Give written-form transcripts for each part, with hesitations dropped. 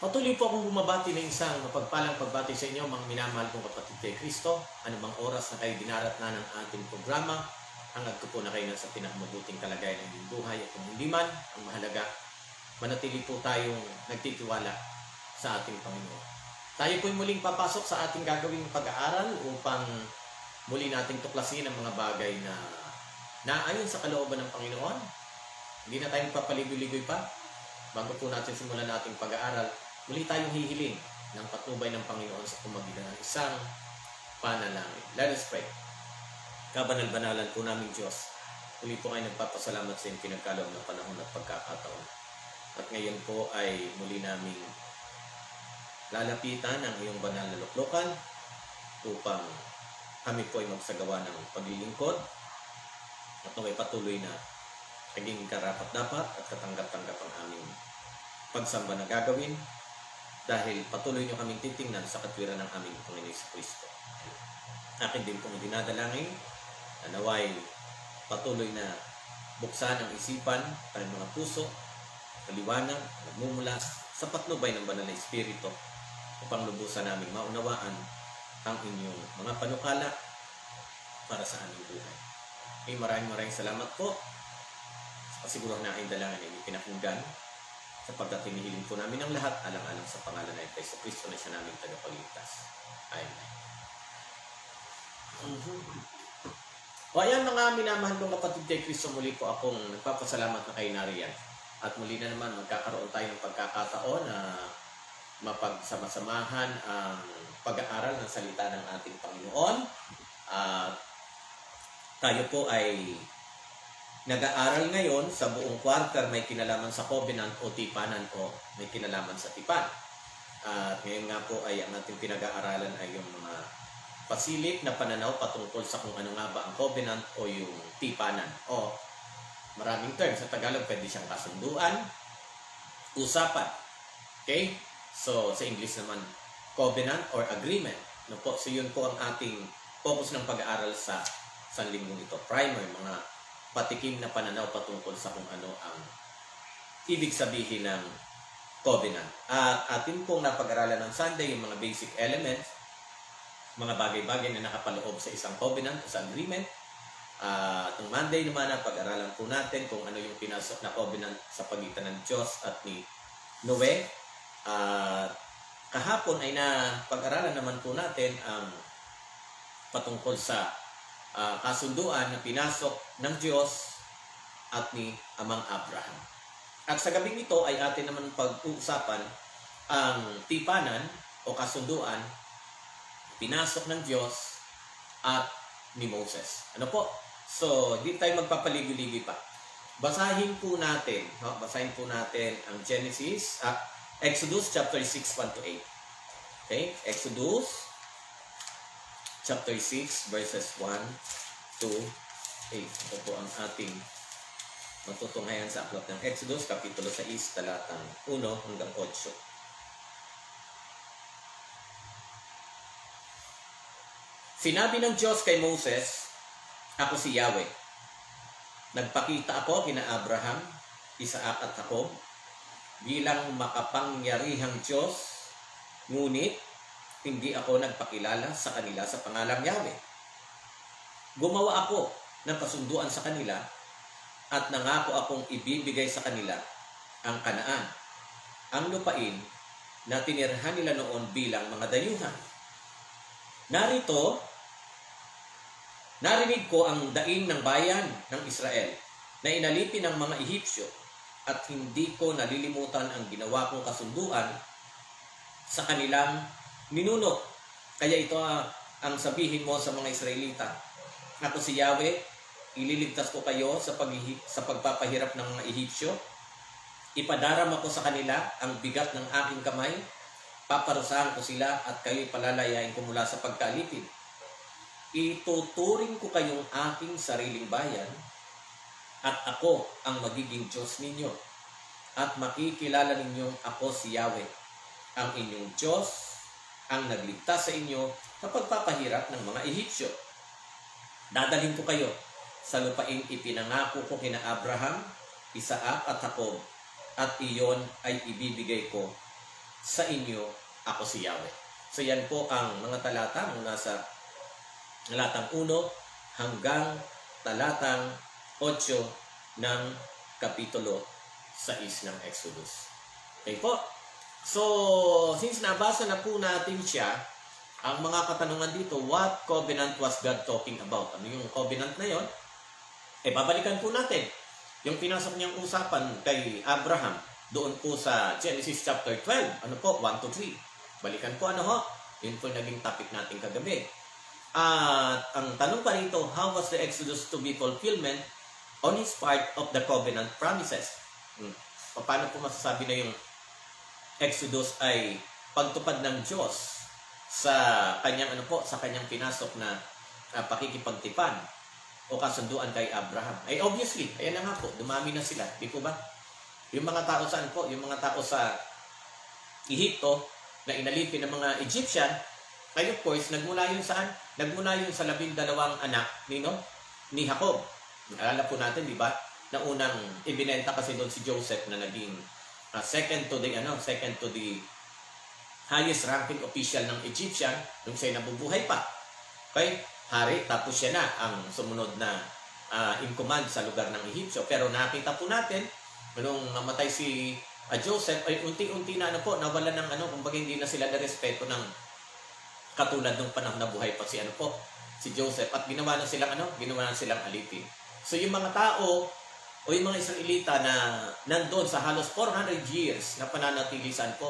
Patuloy po akong bumabati ng isang mapagpalang pagbati sa inyo, mga minamahal kong kapatid kay Kristo. Anumang oras na kayo dinarat na ng ating programa, hangad ko po na kayo sa pinakamabuting kalagayan ng inyong buhay. At kung hindi man, ang mahalaga, manatili po tayong nagtitiwala sa ating Panginoon. Tayo po'y muling papasok sa ating gagawing pag-aaral upang muli nating tuklasin ang mga bagay na naayon sa kalooban ng Panginoon. Hindi na tayo papaligoy-ligoy pa. Bago po natin simulan nating pag-aaral, muli tayong hihiling ng patnubay ng Panginoon sa pamagitan ng isang panalangin. Let us pray. Kabanal-banalan po namin Diyos, muli po kayo nagpapasalamat sa inyong pinagkaloob ng panahon at pagkakataon. At ngayon po ay muli namin lalapitan ang iyong banal na luklukan upang kami po ay magsagawa ng paglilingkod at naway patuloy na naging karapat-dapat at katanggap-tanggap ang aming pagsamba na gagawin dahil patuloy nyo kaming titingnan sa katwiran ng aming Panginoon sa Kristo. Akin din pong dinadalangin na naway patuloy na buksan ang isipan, ang mga puso, kaliwanag, nagmumula sa patnubay ng banal na Espiritu upang lubusan namin maunawaan ang inyong mga panukala para sa aming buhay. Maraming salamat po. Pasiguro na aking dalangin ay pinakinggan sapagkat hinihiling po namin ang lahat alang-alang sa pangalan ng Kristo Kristo na siya naming tagapagligtas. Amen. O ayan mga minamahal kong kapatid kay Kristo, muli po akong nagpapasalamat na kayo nariyan. At muli na naman magkakaroon tayo ng pagkakataon na mapagsama-samahan ang pag-aaral ng salita ng ating Panginoon. At tayo po ay nag-aaral ngayon sa buong quarter may kinalaman sa covenant o tipanan o may kinalaman sa tipan. At ngayon nga po ay ang ating pinag-aaralan ay yung mga pasilip na pananaw patungkol sa kung ano nga ba ang covenant o yung tipanan. O maraming terms sa Tagalog, pwede siyang kasunduan, usapan. Okay? So sa English naman, covenant or agreement. No po? So yun po ang ating focus ng pag-aaral sa sanlinggong ito. Primer, mga patikim na pananaw patungkol sa kung ano ang ibig sabihin ng covenant. At atin pong napag-aralan ng Sunday yung mga basic elements, mga bagay-bagay na nakapaloob sa isang covenant o sa agreement. At ng Monday naman napag-aralan po natin kung ano yung pinasok na covenant sa pagitan ng Diyos at ni Noe. Kahapon ay napag-aralan naman po natin ang patungkol sa kasunduan na pinasok ng Diyos at ni Amang Abraham. At sa gabing ito ay atin naman pag-uusapan ang tipanan o kasunduan pinasok ng Diyos at ni Moses. Ano po? So, hindi tayo magpapaligoy-ligoy pa. Basahin po natin ang Exodus chapter 6, 1-8. Okay? Exodus chapter 6, verses 1-8. Ito po ang ating matutunghayan sa aklat ng Exodus, kapitulo 6, talatang 1 hanggang 8. Sinabi ng Diyos kay Moses, "Ako si Yahweh. Nagpakita ako kina Abraham, Isaac at Jacob bilang makapangyarihang Diyos, ngunit hindi ako nagpakilala sa kanila sa pangalang Yahweh. Gumawa ako ng kasunduan sa kanila at nangako akong ibibigay sa kanila ang Kanaan, ang lupain na tinirhan nila noon bilang mga dayuhan. Narinig ko ang daing ng bayan ng Israel na inalipin ng mga Ehipsyo at hindi ko nalilimutan ang ginawa kong kasunduan sa kanilang ninuno. Kaya ito ang sabihin mo sa mga Israelita, ako si Yahweh, ililigtas ko kayo sa pagpapahirap ng mga Ehipsyo. Ipadarama ko sa kanila ang bigat ng aking kamay, paparusahan ko sila at kayo'y palalayain ko mula sa pagkalipid. Ituturing ko kayong aking sariling bayan at ako ang magiging Diyos ninyo. At makikilala ninyong ako si Yahweh, ang inyong Diyos, ang nagligtas sa inyo sa pagpapahirap ng mga Ehipsyo. Dadalhin ko kayo sa lupain ipinangako ko kina Abraham, Isaac at Jacob, at iyon ay ibibigay ko sa inyo, ako si Yahweh. So yan po ang mga talata mula sa talatang 1 hanggang talatang 8 ng kapitulo 6 ng Exodus. Okay po? So, since nabasa na po natin siya, ang mga katanungan dito, what covenant was God talking about? Ano yung covenant na yon? Babalikan po natin yung pinasok niyang usapan kay Abraham doon po sa Genesis chapter 12. Ano po? 1 to 3. Balikan po ano ho? Yun po naging topic natin kagabi. At ang tanong pa rito, how was the Exodus to be fulfillment on his part of the covenant promises? Paano po masasabi na yung Exodus ay pagtupad ng Diyos sa kanyang sa kanyang pinasok na pakikipagtipan o kasunduan kay Abraham? Obviously, ayan na nga po, dumami na sila, di po ba? Yung mga tao saan po? Yung mga tao sa Ehipto na inalipin ng mga Egyptian, ay of course, nagmula yun saan? Nagmula yun sa 12 anak ni Jacob. Alala po natin, di ba? Na unang ibinenta kasi doon si Joseph na naging second to the highest ranking official ng Egyptian nung siya nabubuhay pa. Okay? Hari, tapos siya na ang sumunod na in command sa lugar ng Ehipsyo. Pero nakita po natin, nung namatay si Joseph, ay unti-unti na nawala ng kumbaga hindi na sila na-respeto ng katulad nung panahon na buhay pa si Joseph. At ginawa na silang alipin. So yung mga tao, o yung mga Israelita na nandun sa halos 400 years na pananatili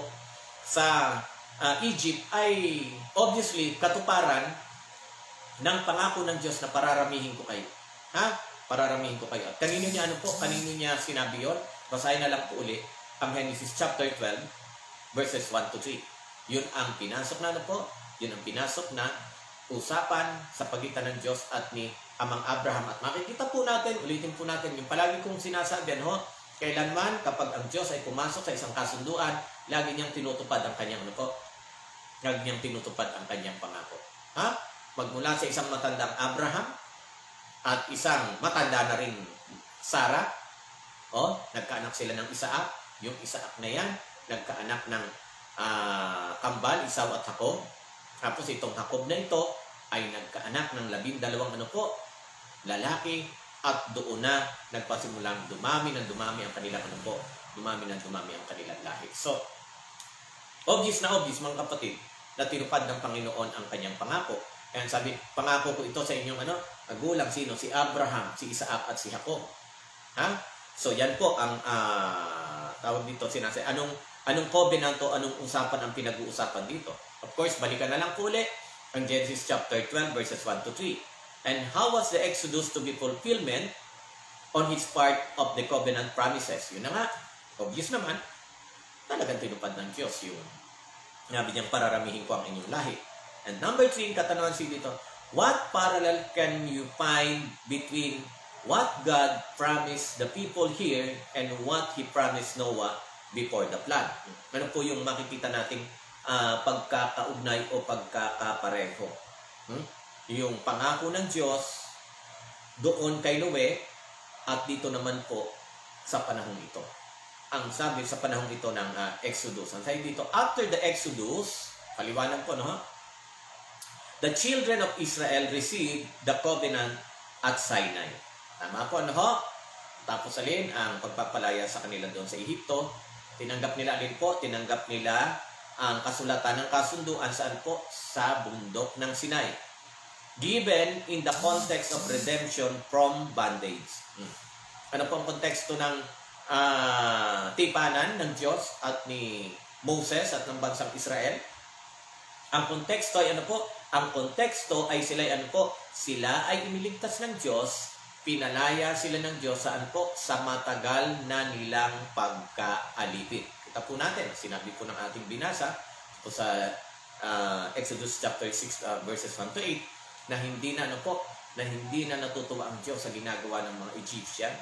sa Egypt ay obviously katuparan ng pangako ng Diyos na pararamihin ko kayo. Pararamihin ko kayo. At kanino niya sinabi yun? Basahin na lang po uli ang Genesis chapter 12 verses 1 to 3. Yun ang pinasok na usapan sa pagitan ng Diyos at ni Amang Abraham. At makikita po natin, ulitin po natin, yung palagi kong sinasabi, kailanman kapag ang Diyos ay pumasok sa isang kasunduan, lagi niyang tinutupad ang kanyang pangako. Magmula sa isang matandang Abraham at isang matanda na rin Sarah, nagkaanak sila ng Isaac. Yung Isaac na yan, nagkaanak ng kambal, Esau at Jacob. Tapos itong Jacob na ito ay nagkaanak ng 12 lalaki, at doon na nagpasimulang dumami ang kanilang lahi. So, obvious mga kapatid, na tinupad ng Panginoon ang kanyang pangako. Kaya sabi, pangako ko ito sa inyong magulang, sino? Si Abraham, si Isaac at si Jacob. So, yan po ang tawag dito, sinasay. Anong covenant o anong usapan ang pinag-uusapan dito? Of course, balikan na lang po ulit ang Genesis chapter 12 verses 1 to 3. And how was the Exodus to be fulfillment on his part of the covenant promises? Yun na nga, obvious naman, talagang tinupad ng Diyos yung nabi niyang pararamihin ko ang inyong lahi. And number 3, katanungan dito, what parallel can you find between what God promised the people here and what He promised Noah before the flood? Ano po yung makikita nating pagkakaugnay o pagkakapareho? Yung pangako ng Diyos doon kay Noe at dito naman po sa panahong ito. Ang sabi sa panahong ito ng Exodus. Ang sabi dito, after the Exodus, paliwanag po, the children of Israel received the covenant at Sinai. Tama po, Tapos alin ang pagpapalaya sa kanila doon sa Ehipto. Tinanggap nila ang kasulatan ng kasunduan saan po? Sa bundok ng Sinai. Given in the context of redemption from bondage. Ano po ang konteksto ng tipanan ng Diyos at ni Moses at ng bansang Israel? Ang konteksto ay Ang konteksto ay sila ay iniligtas ng Diyos, pinalaya sila ng Diyos sa matagal na nilang pagkaalipin. Kita po natin, sinabi po ng ating binasa po sa Exodus chapter 6 verses 1 to 8, na hindi na natutuwa ang Diyos sa ginagawa ng mga Egyptian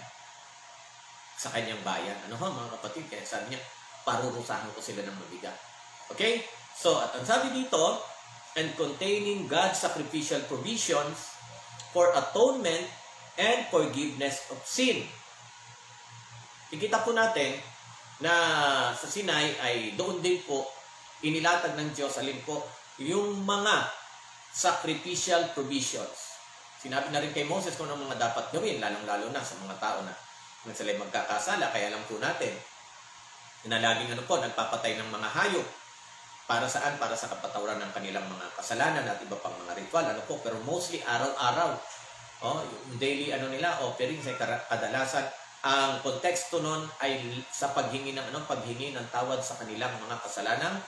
sa kanyang bayan. Mga kapatid, kaya sabi niya, parurusahan ko sila ng mabigat. Okay? So, at ang sabi dito, and containing God's sacrificial provisions for atonement and forgiveness of sin. Ikita po natin na sa Sinai ay doon din po inilatag ng Diyos, alin po, yung mga sacrificial provisions. Sinabi na rin kay Moses kung ano mga dapat gawin, lalong-lalo na sa mga tao na sila'y magkakasala. Kaya lang po natin, na laging nagpapatay ng mga hayop. Para saan? Para sa kapatawaran ng kanilang mga kasalanan at iba pang mga ritual. Pero mostly araw-araw. Yung daily offerings ay kadalasan. Ang konteksto nun ay sa paghingi ng tawad sa kanilang mga kasalanang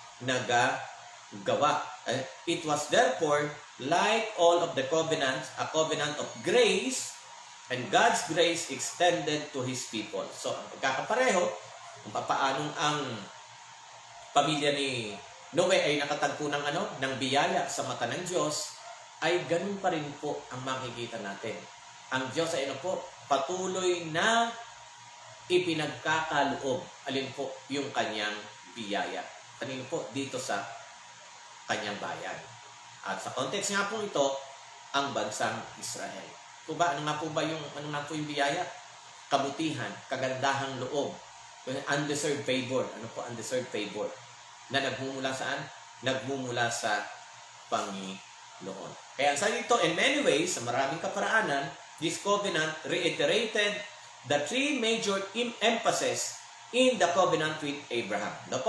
nagagawa. It was therefore like all of the covenants, a covenant of grace, and God's grace extended to His people. So, ang pagkakapareho, kung paanong ang pamilya ni Noe ay nakatagpo ng biyaya sa mata ng Diyos, ay ganun pa rin po ang makikita natin. Ang Diyos ay patuloy na ipinagkakaloob, alin po yung kanyang biyaya. Kanino po? Dito sa kanyang bayan. At sa context nga po ito, ang bansang Israel. Ano nga po yung biyaya? Kabutihan, kagandahang loob, undeserved favor. Ano po undeserved favor? Na nagmumula saan? Nagmumula sa Panginoon. Kaya sa dito, in many ways, sa maraming kaparaanan, this covenant reiterated the three major emphasis in the covenant with Abraham.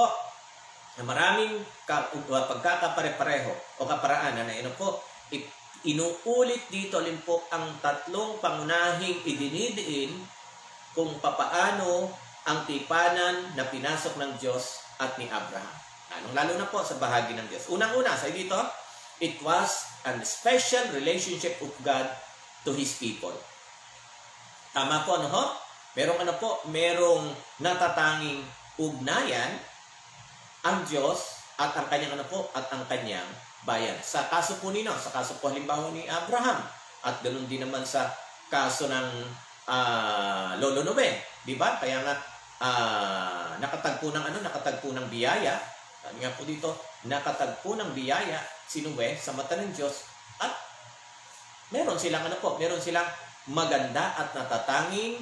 Maraming pagkakapare-pareho o kaparaanan na inuulit dito alin po ang tatlong pangunahing idinidiin kung papaano ang tipanan na pinasok ng Diyos at ni Abraham. Lalo na po sa bahagi ng Diyos. Unang-una, sa dito, it was a special relationship of God to His people. Tama po, merong natatanging ugnayan ang Diyos at ang kanyang at ang kanyang bayan. Sa kaso po sa kaso po halimbawa ni Abraham, at ganoon din naman sa kaso ng Lolo Noe, di ba? Kaya nga nakatagpo ng biyaya. Sabi nga po dito, nakatagpo ng biyaya si Noe sa mata ng Diyos at meron silang maganda at natatanging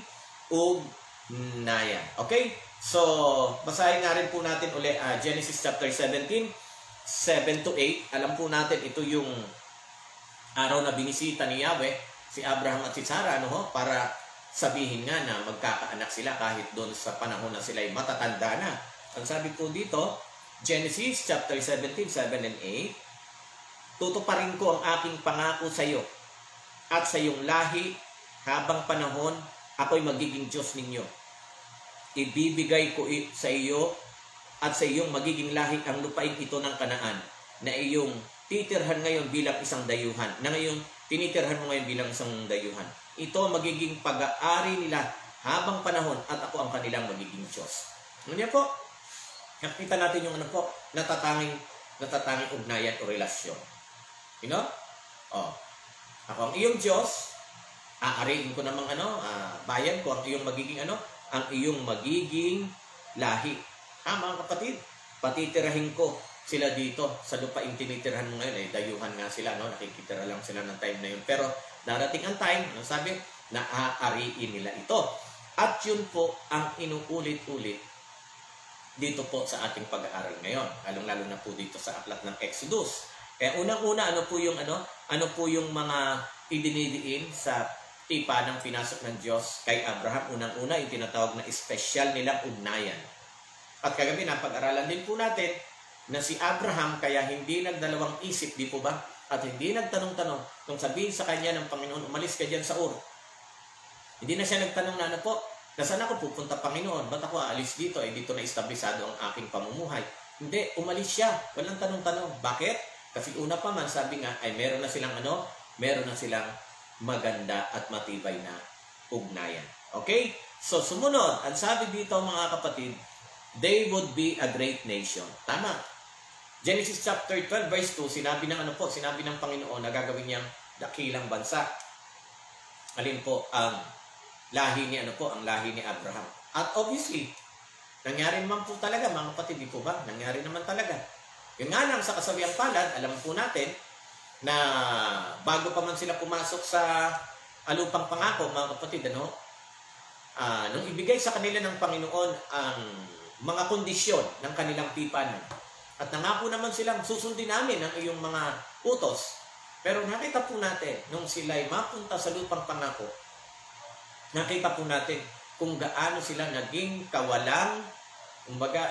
ugnayan. Okay? So, basahin nga rin po natin uli Genesis chapter 17, 7-8. Alam po natin ito yung araw na binisita ni Yahweh si Abraham at si Sarah para sabihin nga na magkakaanak sila kahit doon sa panahon na sila ay matatanda na. Ang sabi po dito, Genesis chapter 17, 7 and 8, tutuparin ko ang aking pangako sa iyo at sa iyong lahi habang panahon ako'y magiging Diyos ninyo. Ibibigay ko sa iyo at sa iyong magiging lahi ang lupain ito ng Kanaan na iyong titirhan ngayon bilang isang dayuhan. Na ngayon, tinitirhan mo ngayon bilang isang dayuhan. Ito magiging pag-aari nila habang panahon at ako ang kanilang magiging Diyos. Ano po? Nakita natin yung natatanging ugnayan o relasyon. Ako ang iyong Diyos, aariin ko namang bayan ko, ang iyong magiging ang iyong magiging lahi. Mga kapatid, patitirahin ko sila dito sa lupain tinitirahan mo ngayon. Dayuhan nga sila, nakikitira lang sila ng time na yun. Pero darating ang time, sabi, na aariin nila ito. At yun po ang inuulit-ulit dito po sa ating pag-aaral ngayon. Lalong-lalo na po dito sa aklat ng Exodus. Kaya unang-una, ano po yung mga idinidiin sa tipa ng pinasok ng Diyos kay Abraham? Unang-una, yung tinatawag na special nilang ugnayan. At kagabi, napag-aralan din po natin na si Abraham kaya hindi nagdalawang isip, di po ba? At hindi nagtanong-tanong nung sabihin sa kanya ng Panginoon, umalis ka dyan sa Ur. Hindi na siya nagtanong na nasaan ako pupunta, Panginoon? Ba't ako aalis dito? Dito na establisado ang aking pamumuhay. Hindi, umalis siya. Walang tanong-tanong. Bakit? Kasi una pa man, sabi nga, ay meron na silang maganda at matibay na ugnayan. Okay? So, sumunod, ang sabi dito mga kapatid, they would be a great nation. Tama. Genesis chapter 12 verse 2, sinabi ng Panginoon na gagawin niyang dakilang bansa. Alin po ang lahi ni ang lahi ni Abraham. At obviously, nangyari naman po talaga mga kapatid, di po ba? Nangyari naman talaga. Yun nga lang sa kasawiang palad, alam po natin na bago pa man sila pumasok sa alupang pangako, mga kapatid, nung ibigay sa kanila ng Panginoon ang mga kondisyon ng kanilang tipanan, At nangako naman silang susundin namin ang iyong mga utos. Pero nakita po natin, nung sila'y mapunta sa lupang pangako, nakita po natin kung gaano sila naging kawalang, kumbaga,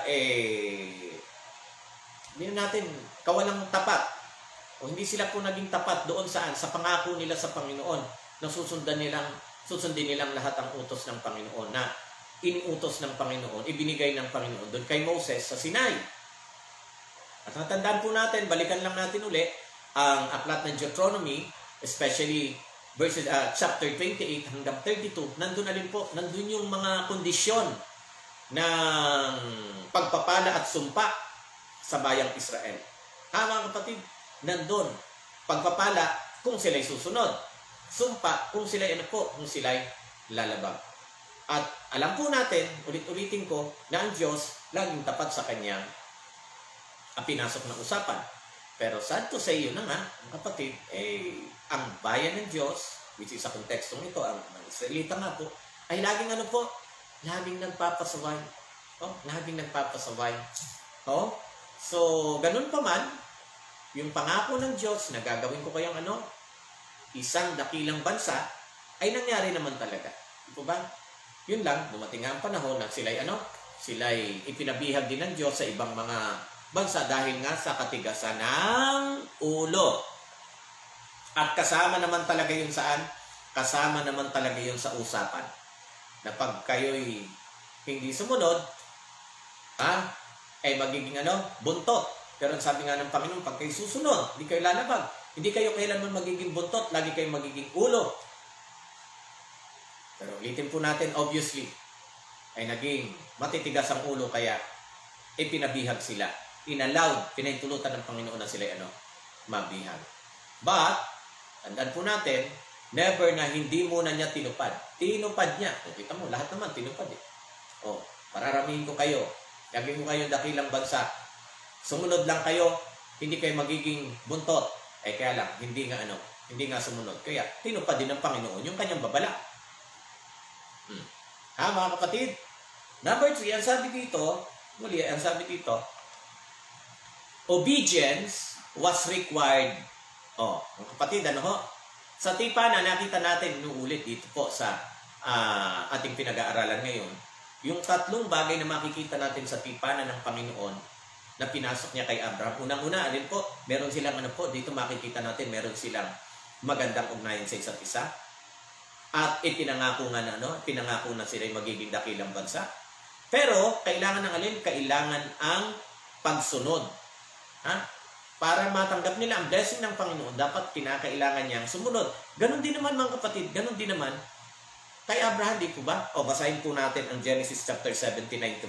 hindi natin, kawalang tapat. O hindi sila po naging tapat doon sa pangako nila sa Panginoon na susundin nilang lahat ang utos ng Panginoon na iniutos ng Panginoon, ibinigay ng Panginoon doon kay Moses sa Sinai. At natandaan po natin, balikan lang natin uli ang aklat ng Deuteronomy, especially verses chapter 28 hanggang 32, nandun yung mga kondisyon ng pagpapala at sumpa sa bayang Israel. Mga kapatid, nandun pagpapala kung sila'y susunod, sumpa kung sila'y lalabag. At alam po natin, ulit-ulitin ko, na ang Diyos laging tapat sa kanyang pinasok na usapan. Pero sad to say, yun na nga, kapatid, ang bayan ng Diyos, which is sa kontekstong ito, ang Israelita nga po, ay laging laging nagpapasaway. Laging nagpapasaway. So, ganun pa man, yung pangako ng Diyos na gagawin ko kayong isang dakilang bansa, ay nangyari naman talaga. Ito ba? Yun lang, dumating nga ang panahon na sila'y ipinabihag din ng Diyos sa ibang mga bansa dahil nga sa katigasan ng ulo. At kasama naman talaga yun saan? Kasama naman talaga yun sa usapan. Na pag kayo'y hindi sumunod, ay magiging buntot. Pero sabi nga ng Panginoon, pag kayo susunod, hindi kayo lalabag. Hindi kayo kailanman magiging buntot, lagi kayo magiging ulo. Pero ulitin po natin, obviously, ay naging matitigas ang ulo, kaya ipinabihag sila. Inallowed, pinahintulutan ng Panginoon na sila mabihag. But, tandaan po natin, never na hindi muna niya tinupad. Tinupad niya. Kita mo, lahat naman tinupad pararamihin ko kayo. Gagawin ko kayo dakilang bansa. Sumunod lang kayo, hindi kayo magiging buntot. Kaya lang, hindi nga sumunod. Kaya, tinupad din ng Panginoon yung kanyang babala. Mga kapatid? Number 3, ang sabi dito, obedience was required. Mga kapatid, sa tipanan, nakita natin ulit dito po sa ating pinag-aaralan ngayon, yung tatlong bagay na makikita natin sa tipanan ng Panginoon na pinasok niya kay Abraham. Unang-una, meron silang dito makikita natin, meron silang magandang ugnayan sa isa't isa. At ipinangako na sila'y magiging dakilang bansa. Pero, kailangan Kailangan ang pagsunod. Para matanggap nila ang blessing ng Panginoon, dapat kinakailangan niyang sumunod. Ganon din naman mga kapatid, ganon din naman kay Abraham, di po ba? Basahin po natin ang Genesis chapter 79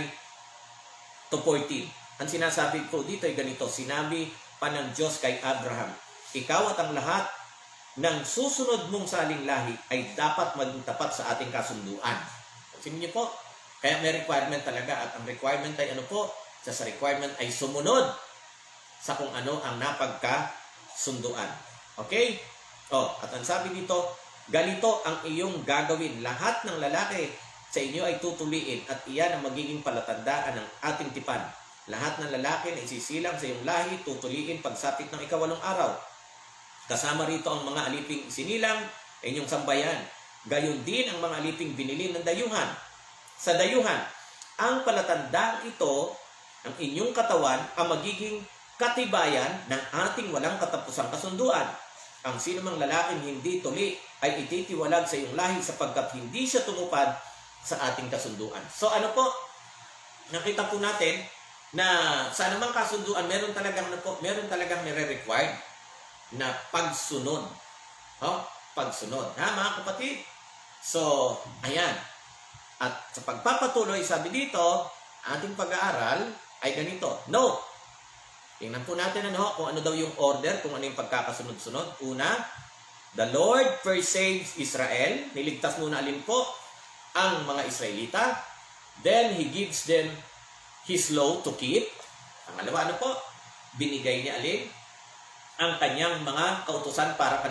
to 14. Ang sinasabi po dito ay ganito, sinabi pa ng Diyos kay Abraham, ikaw at ang lahat ng susunod mong saling lahi ay dapat maging tapat sa ating kasunduan. Sabihin niyo po, kaya may requirement talaga, at ang requirement ay sa requirement ay sumunod sa kung ang napagkasunduan. Okay? At ang sabi dito, ganito ang iyong gagawin. Lahat ng lalaki sa inyo ay tutuliin at iyan ang magiging palatandaan ng ating tipan. Lahat ng lalaki na isisilang sa iyong lahi, tutuliin pagsapit ng ika-8 araw. Kasama rito ang mga aliping isinilang sa inyong sambayan. Gayon din ang mga aliping binili ng dayuhan. Sa dayuhan, ang palatandaan ito, ang inyong katawan, ang magiging katibayan ng ating walang katapusang kasunduan. Ang sinumang lalaking hindi tuli ay ititiwalag sa iyong lahi sapagkat hindi siya tumupad sa ating kasunduan. So nakita po natin na sa anumang kasunduan, meron talagang nire-required na pagsunod. Pagsunod. Mga kapatid? So, ayan. At sa pagpapatuloy, sabi dito, ating pag-aaral ay ganito. No. Tingnan po natin kung ano daw yung order, kung ano yung pagkakasunod-sunod. Una, the Lord first saves Israel. Niligtas muna ang mga Israelita. Then, He gives them His law to keep. Pangalawa, binigay niya ang kanyang mga kautusan para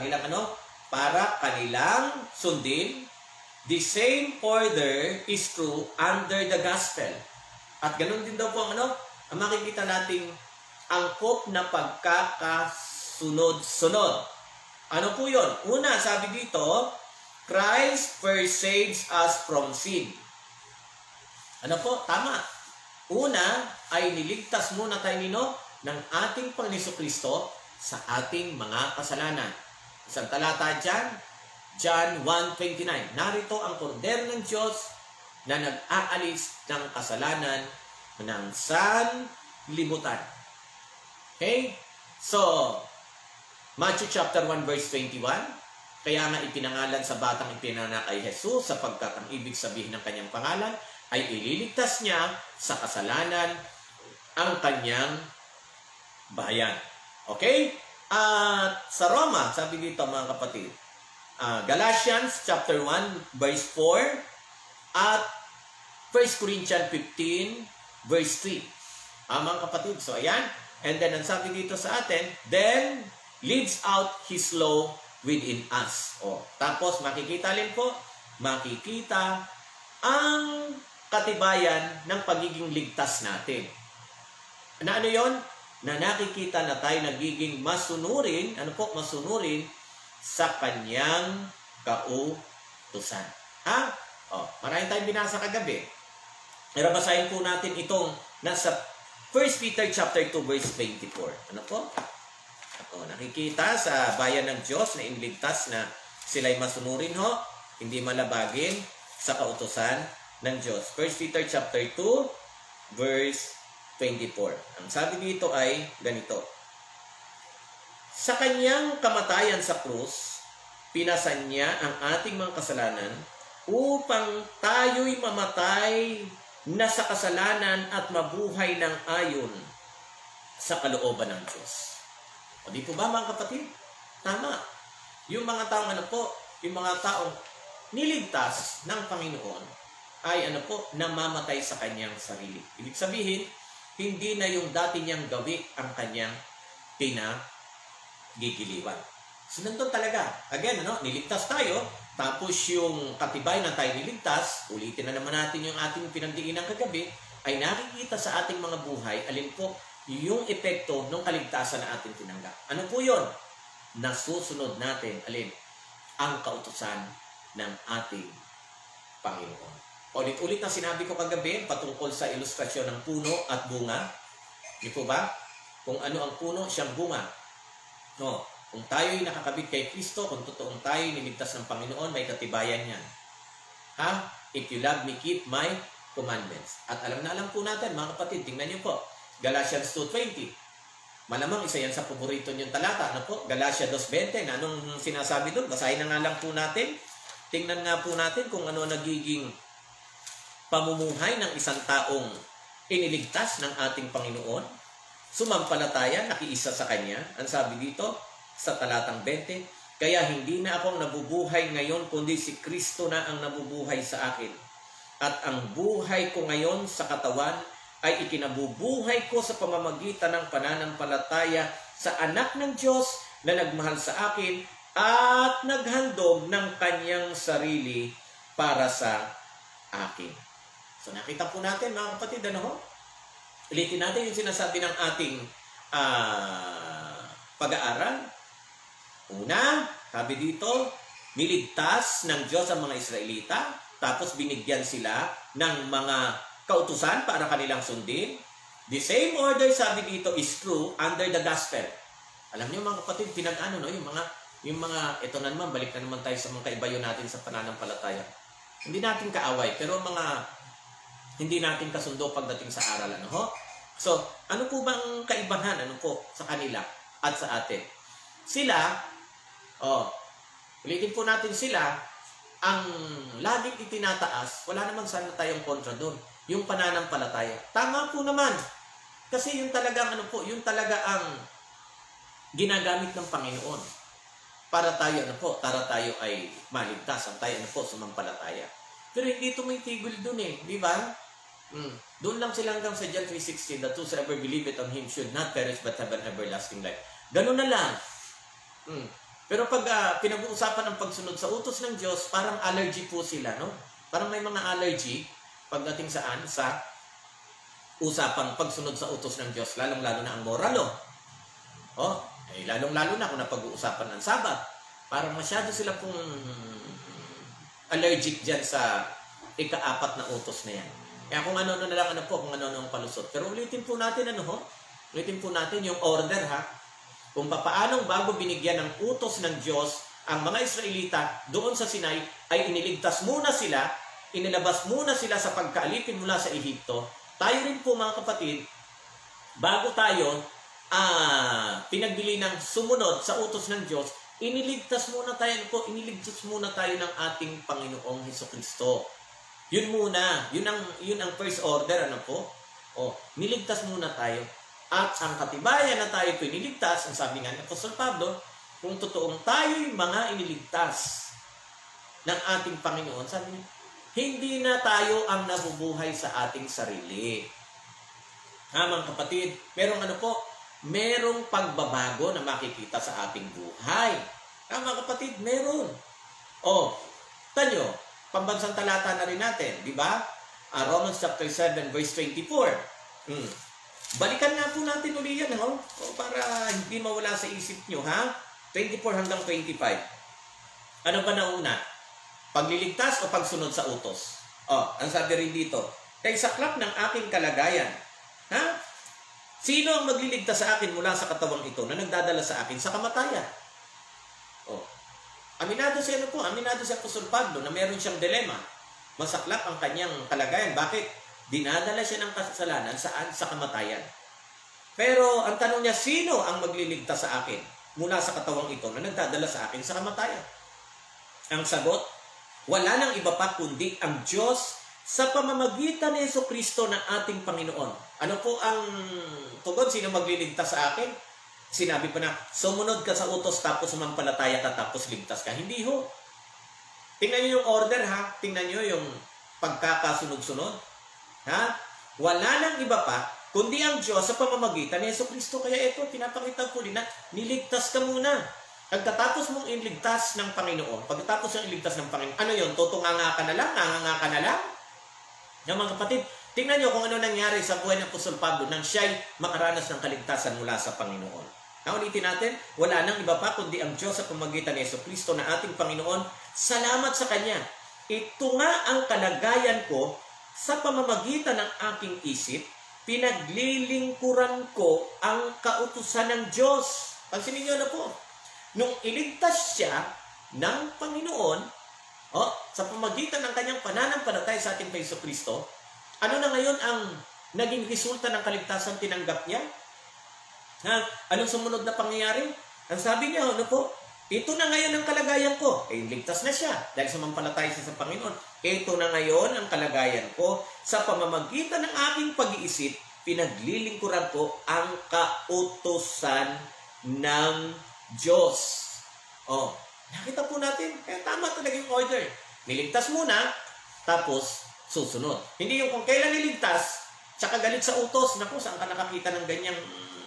kanilang sundin. The same order is true under the gospel. At ganun din daw po ang makikita nating angkop na pagkakasunod-sunod. Ano po yun? Una, sabi dito, Christ first saves us from sin. Ano po? Tama. Una ay niligtas muna tayo ng ating Panginoon Kristo sa ating mga kasalanan. Isang talata dyan, John 1:29. Narito ang kordero ng Diyos na nag-aalis ng kasalanan ng sanlibutan. Okay? So, Matthew chapter 1 verse 21. Kaya nga ipinangalan sa batang ipinanak kay Jesus sapagkat ang ibig sabihin ng kanyang pangalan ay ililigtas niya sa kasalanan ang kanyang bayan. Okay? At sa Roma, sabi dito mga kapatid, Galatians chapter 1 verse 4 at 1 Corinthians 15 verse 3. Mga kapatid, so ayan. And then ang sabi dito sa atin, then lives out His law within us. Tapos makikita rin po, makikita ang katibayan ng pagiging ligtas natin. Na ano yon? Na nakikita na tayo nagiging masunurin, masunurin sa kanyang kautusan. Maraming tayong binasa kagabi. Pero basahin po natin itong nasa 1 Peter chapter 2 verse 24. Ano po? Nakikita sa bayan ng Diyos na inligtas na sila'y masunurin hindi malabagin sa kautusan ng Diyos. 1 Peter chapter 2 verse 24. Ang sabi dito ay ganito. Sa kanyang kamatayan sa krus, pinasan niya ang ating mga kasalanan upang tayo'y mamatay na sa kasalanan at mabuhay ng ayon sa kalooban ng Diyos. Di po ba mga kapatid? Tama. Yung mga taong yung mga taong niligtas ng Panginoon ay namamatay sa kanyang sarili. Ibig sabihin, hindi na yung dati niyang gawi ang kanyang pinagigiliwan. So nandun talaga. Again, niligtas tayo, tapos yung katibay na tayo niligtas, ulitin na naman natin yung ating pinagdiinan kagabi, ay nakikita sa ating mga buhay, alin po, yung epekto ng kaligtasan na ating tinanggap. Ano po yun? Nasusunod natin, ang kautusan ng ating Panginoon. Ulit-ulit na sinabi ko kagabi patungkol sa ilustrasyon ng puno at bunga. Di po ba? Kung ano ang puno, siyang bunga. Kung tayo'y nakakabit kay Kristo, kung totoong tayo'y niligtas ng Panginoon, may katibayan yan. If you love me, keep my commandments. At alam na alam po natin, mga kapatid, tingnan niyo po. Galatians 2:20. Malamang isa yan sa paborito niyong talata. Galatia 2:20. Na anong sinasabi doon? Basahin na nga lang po natin. Tingnan nga po natin kung ano nagiging pamumuhay ng isang taong iniligtas ng ating Panginoon. Sumampalataya, nakiisa sa Kanya. Ang sabi dito sa talatang 20, kaya hindi na akong nabubuhay ngayon, kundi si Kristo na ang nabubuhay sa akin. At ang buhay ko ngayon sa katawan ay ikinabubuhay ko sa pamamagitan ng pananampalataya sa anak ng Diyos na nagmahal sa akin at naghandog ng kanyang sarili para sa akin. So nakita po natin mga kapatid, ulitin natin yung sinasabi ng ating pag-aaral. Una, sabi dito, niligtas ng Diyos ang mga Israelita, tapos binigyan sila ng mga kautusan para kanilang sundin. The same order, sabi dito, is true under the gospel. Alam niyo mga kapatid, yung mga, ito na naman, balik na naman tayo sa mga kaibayo natin sa pananampalataya. Hindi natin kaaway, pero hindi natin kasundo pagdating sa aral. So, ano po bang kaibahan? Sa kanila at sa atin? Sila, ulitin po natin sila, ang laging itinataas, wala naman sana tayong kontra doon. Yung pananampalataya. Tama po naman. Kasi yung talagang yung talaga ang ginagamit ng Panginoon para tayo para tayo ay maligtas, ang tayo sumampalataya. Pero hindi tumitigil doon di ba? Doon lang sila hanggang sa John 3:16, that whosoever believeth on Him should not perish but have an everlasting life. Ganun na lang. Pero pag pinag-uusapan ng pagsunod sa utos ng Diyos, parang allergy po sila, Parang may mga allergy pagdating saan? Sa usapang pagsunod sa utos ng Diyos, lalong-lalo na ang moral law. Lalong-lalo na kung napag-uusapan ng Sabat. Parang masyado sila pong allergic dyan sa ika-4 na utos na yan. Kaya kung ano na lang kung ano ang palusot. Pero ulitin po natin ulitin po natin yung order kung paanong bago binigyan ng utos ng Diyos ang mga Israelita doon sa Sinai ay iniligtas muna sila, inilabas muna sila sa pagkaalipin mula sa Ehipto. Tayo rin po mga kapatid, bago tayo pinagbili ng sumunod sa utos ng Diyos, iniligtas muna tayo ng ating Panginoong Hesukristo. Yun muna, yun ang first order, niligtas muna tayo. At ang katibayan na tayo piniligtas, ang sabi nga ni Apostol Pablo, kung totoong tayo'y mga iniligtas ng ating Panginoon, sabi niya, hindi na tayo ang nabubuhay sa ating sarili. Mga kapatid, merong pagbabago na makikita sa ating buhay. Mga kapatid, meron. Tanyo, pambansang talata na rin natin, di ba? Romans chapter 7 verse 24. Balikan nga po natin uli yan, para hindi mawala sa isip nyo, 24 hanggang 25. Ano ba nauna? Pagliligtas o pagsunod sa utos? Ang sabi rin dito, kay saklap ng aking kalagayan, sino ang magliligtas sa akin mula sa katawang ito na nagdadala sa akin sa kamatayan? Aminado si Apostol Pablo na meron siyang dilema. Masaklap ang kanyang kalagayan. Bakit? Dinadala siya ng kasalanan saan? Sa kamatayan. Pero ang tanong niya, sino ang magliligtas sa akin mula sa katawang ito na nagdadala sa akin sa kamatayan? Ang sagot, wala nang iba pa kundi ang Diyos sa pamamagitan ni Jesucristo na ating Panginoon. Ano po ang tugon? Sino magliligtas sa akin? Sinabi pa na, sumunod ka sa utos tapos sumampalataya ka tapos ligtas ka. Hindi ho. Tingnan niyo yung order Tingnan niyo yung pagkakasunod-sunod. Wala nang iba pa kundi ang Diyos sa pamamagitan ni Jesucristo. Kaya ito, pinapakita ko din na niligtas ka muna. Pagkatapos mong iligtas ng Panginoon, pagkatapos ng iligtas ng Panginoon, ano yun? Tutunganga ka na lang? Nanganga ka na lang? Yung mga kapatid, tingnan nyo kung ano nangyari sa buhay ng Apostol Pablo nang siya'y makaranas ng kaligtasan mula sa Panginoon. Ulitin natin, wala nang iba pa kundi ang Diyos sa pamamagitan ni Jesucristo na ating Panginoon. Salamat sa Kanya. Ito nga ang kalagayan ko sa pamamagitan ng aking isip, pinaglilingkuran ko ang kautusan ng Diyos. Pansinin niyo na po. Nung iligtas siya ng Panginoon, sa pamamagitan ng kanyang pananampalataya sa ating Jesucristo, ano na ngayon ang naging resulta ng kaligtasan tinanggap niya? Anong sumunod na pangyayari? Ang sabi niya, ito na ngayon ang kalagayan ko. Ligtas na siya dahil sumampalataya siya sa Panginoon. Ito na ngayon ang kalagayan ko. Sa pamamagitan ng aking pag-iisip, pinaglilingkuran ko ang kautusan ng Diyos. Nakita po natin, kaya tama talaga yung order. Niligtas muna, tapos susunod. Hindi yung kung kailan niligtas, tsaka galit sa utos. Naku, saan ka nakakita ng ganyang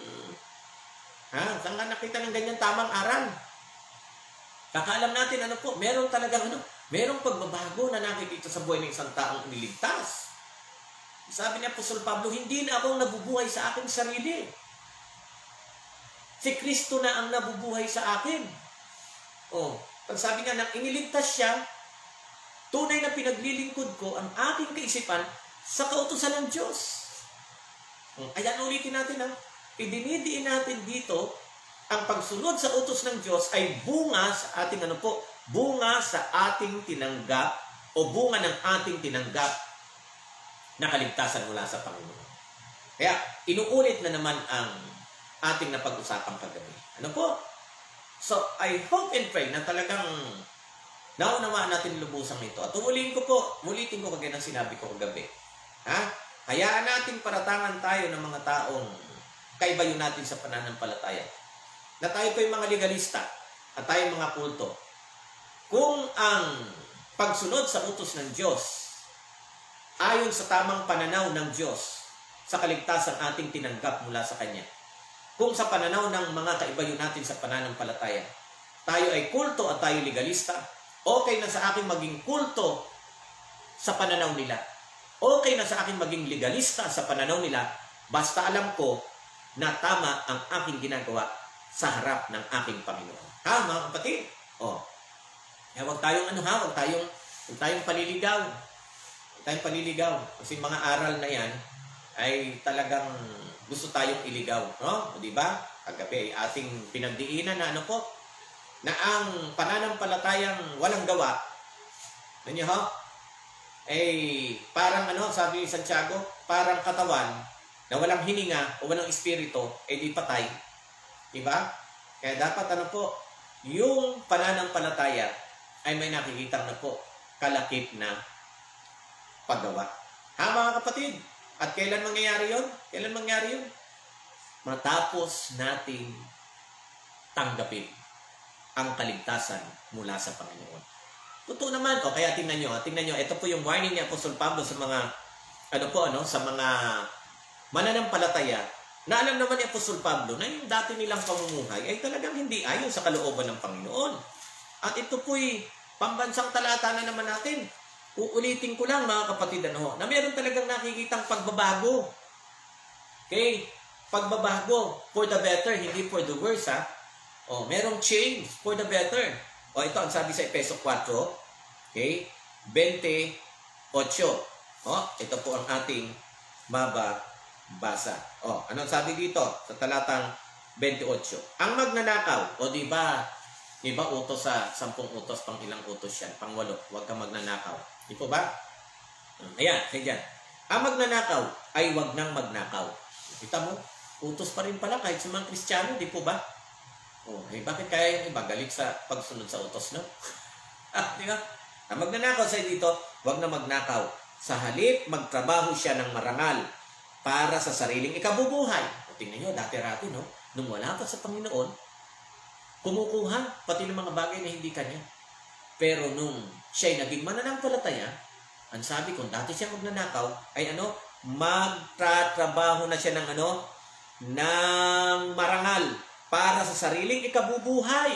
saan ka nakita ng ganyang tamang aral? Kakaalam natin, meron talagang merong pagbabago na nakikita sa buhay ng isang taong niligtas. Sabi ni Apostol Pablo, hindi na akong nabubuhay sa aking sarili. Si Kristo na ang nabubuhay sa akin. Pag sabi nga, nang iniligtas siya, tunay na pinaglilingkod ko ang aking kaisipan sa kautusan ng Diyos. Ayan, ulitin natin idinidiin natin dito, ang pagsunod sa utos ng Diyos ay bunga sa ating bunga sa ating tinanggap o bunga ng ating tinanggap na kaligtasan mula sa Panginoon. Kaya inuulit na naman ang ating napag-usapang kagabi. So I hope and pray na talagang naunawaan natin lubusang ito. At ulitin ko kagaya ng sinabi ko kagabi. Hayaan natin paratangan tayo ng mga taong kaibayo natin sa pananampalataya. Na tayo po yung mga legalista at tayo mga kulto. Kung ang pagsunod sa utos ng Diyos ayon sa tamang pananaw ng Diyos sa kaligtasan ating tinanggap mula sa Kanya, kung sa pananaw ng mga kaibayo natin sa pananampalataya, tayo ay kulto at tayo legalista, okay na sa aking maging kulto sa pananaw nila. Okay na sa akin maging legalista sa pananaw nila, basta alam ko na tama ang aking ginagawa sa harap ng aking Panginoon. Ha, mga kapatid? Kaya huwag tayong paliligaw. Huwag tayong paliligaw. Kasi mga aral na yan ay talagang gusto tayong iligaw. No? O diba? Kagabi ay ating pinagdiinan na na ang pananampalatayang walang gawa, nanyo ho? Parang sabi ni Santiago, parang katawan na walang hininga o walang espiritu, di patay. Diba? Kaya dapat yung pananampalataya ay may nakikita kalakip na paggawa. Ha, mga kapatid? At kailan mangyayari yun? Kailan mangyayari yun? Matapos nating tanggapin ang kaligtasan mula sa Panginoon. Totoo naman. Kaya tingnan nyo. Ito po yung warning ni Apostol Pablo sa mga, sa mga mananampalataya, na alam naman ni Apostol Pablo na yung dati nilang pamumuhay ay talagang hindi ayon sa kalooban ng Panginoon. At ito po'y pambansang talata na naman natin. Uulitin ko lang, mga kapatid, na meron talagang nakikitang pagbabago. Okay? Pagbabago for the better, hindi for the worse, ha? Merong change for the better. Ito ang sabi sa Efeso 4, okay? 28. Ito po ang ating mababasa. Anong sabi dito sa talatang 28? Ang magnanakaw, di ba utos sa 10 utos, pang ilang utos yan? Pang 8, huwag kang magnanakaw. Di po ba? Ayan, kaya dyan. Ang magnanakaw ay huwag nang magnakaw. Kita mo? Utos pa rin pala kahit sa mga Kristiyano, di po ba? Bakit kaya yung iba galit sa pagsunod sa utos, no? Di ba? Ang magnanakaw sa dito, huwag na magnakaw. Sa halip, magtrabaho siya ng marangal para sa sariling ikabubuhay. Tingnan nyo, dati-rati, no? Nung wala pa sa Panginoon, kumukuha pati ng mga bagay na hindi kanya. Pero nung siya'y naging mananampalataya, ang sabi kung dati siya magnanakaw, ay magtatrabaho na siya ng ng marangal para sa sariling ikabubuhay.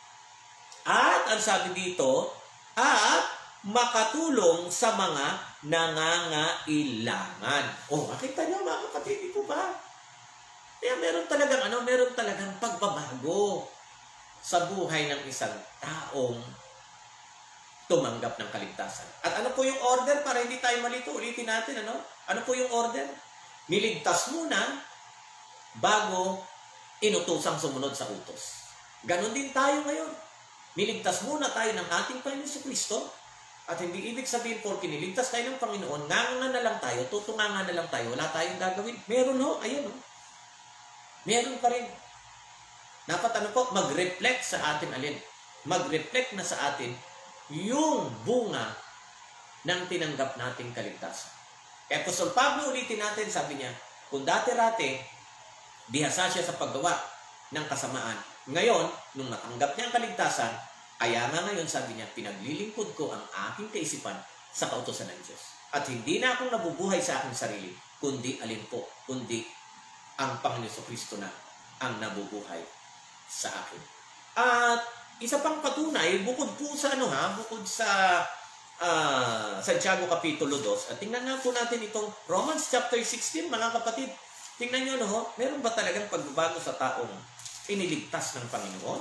At ang sabi dito, at makatulong sa mga nangangailangan. Makita niyo, mga kapatid, di po ba? Kaya meron talagang pagbabago sa buhay ng isang taong tumanggap ng kaligtasan. At ano po yung order para hindi tayo malito? Ulitin natin, Ano po yung order? Niligtas muna bago inutosang sumunod sa utos. Ganon din tayo ngayon. Niligtas muna tayo ng ating Panginoon sa Kristo. At hindi ibig sabihin porke niligtas tayo ng Panginoon, nganga na lang tayo, tutunganga na lang tayo, wala tayong gagawin. Meron ayun Meron pa rin. Dapat mag-reflect sa atin alin. Mag-reflect na sa atin yung bunga ng tinanggap nating kaligtasan. Kaya Apostol Pablo, ulitin natin, sabi niya, kung dati-rati, bihasa siya sa paggawa ng kasamaan. Ngayon, nung natanggap niya ang kaligtasan, kaya nga ngayon, sabi niya, pinaglilingkod ko ang aking kaisipan sa kautusan ng Diyos. At hindi na akong nabubuhay sa aking sarili, kundi ang Panginoon Kristo na ang nabubuhay sa akin. At isa pang patunay, bukod po sa bukod sa Santiago Kapitulo 2, at tingnan nga po natin itong Romans chapter 16, mga kapatid. Tingnan nyo, meron ba talagang pagbabago sa taong iniligtas ng Panginoon?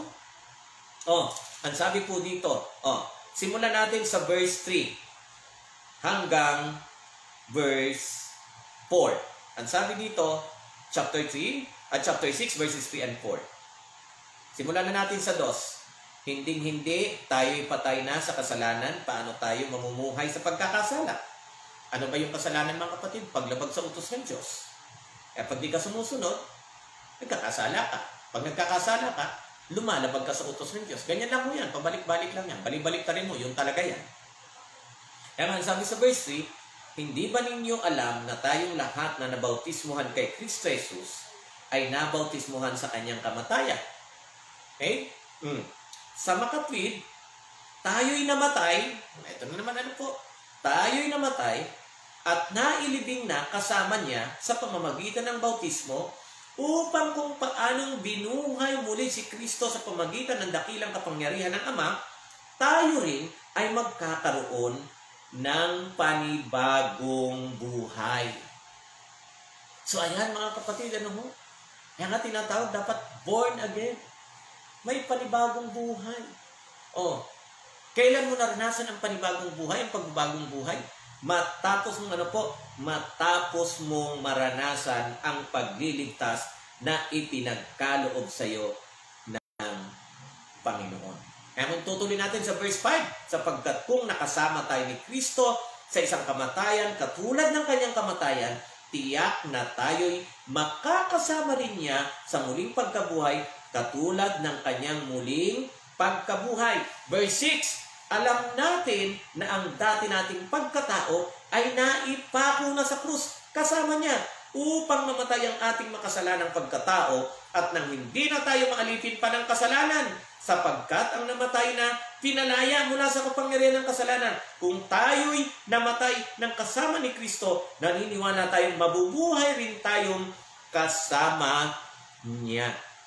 Ang sabi po dito, simulan natin sa verse 3 hanggang verse 4. Ang sabi dito, chapter 3 at chapter 6, verses 3 and 4. Simulan na natin sa 2. Hinding-hindi tayo'y patay na sa kasalanan, paano tayo mamumuhay sa pagkakasala? Ano ba yung kasalanan, mga kapatid? Paglabag sa utos ng Diyos. Pag di ka sumusunod, nagkakasala ka. Pag nagkakasala ka, lumalabag ka sa utos ng Diyos. Ganyan lang mo yan. Pabalik-balik lang yan. Balik-balik ta rin mo. Yung talaga yan. Kaya sabi sa verse 3, hindi ba ninyo alam na tayong lahat na nabautismuhan kay Kristo Jesus ay nabautismuhan sa kanyang kamatayan? Okay? Sa makatwid, tayo'y namatay. Ito na naman tayo'y namatay at nailibing na kasama niya sa pamamagitan ng bautismo upang kung paanong binuhay muli si Kristo sa pamamagitan ng dakilang kapangyarihan ng Ama, tayo rin ay magkakaroon ng panibagong buhay. So ayan mga kapatid, ano ho? Kaya nga tinatawag dapat born again. May panibagong buhay. Oh, kailan mo naranasan ang panibagong buhay, ang pagbabagong buhay? Matapos mong maranasan ang pagliligtas na ipinagkaloob sa iyo ng Panginoon. Kaya kung tutuloy natin sa verse 5, sapagkat kung nakasama tayo ni Kristo sa isang kamatayan, katulad ng kanyang kamatayan, tiyak na tayo'y makakasama rin niya sa muling pagkabuhay, katulad ng kanyang muling pagkabuhay. Verse 6, alam natin na ang dati nating pagkatao ay naipako na sa krus kasama niya upang mamatay ang ating makasalanang pagkatao at nang hindi na tayo maalipin pa ng kasalanan, sapagkat ang namatay na pinalaya mula sa kapangyarihan ng kasalanan. Kung tayo'y namatay ng kasama ni Kristo, naniniwala tayong mabubuhay rin tayong kasama niya.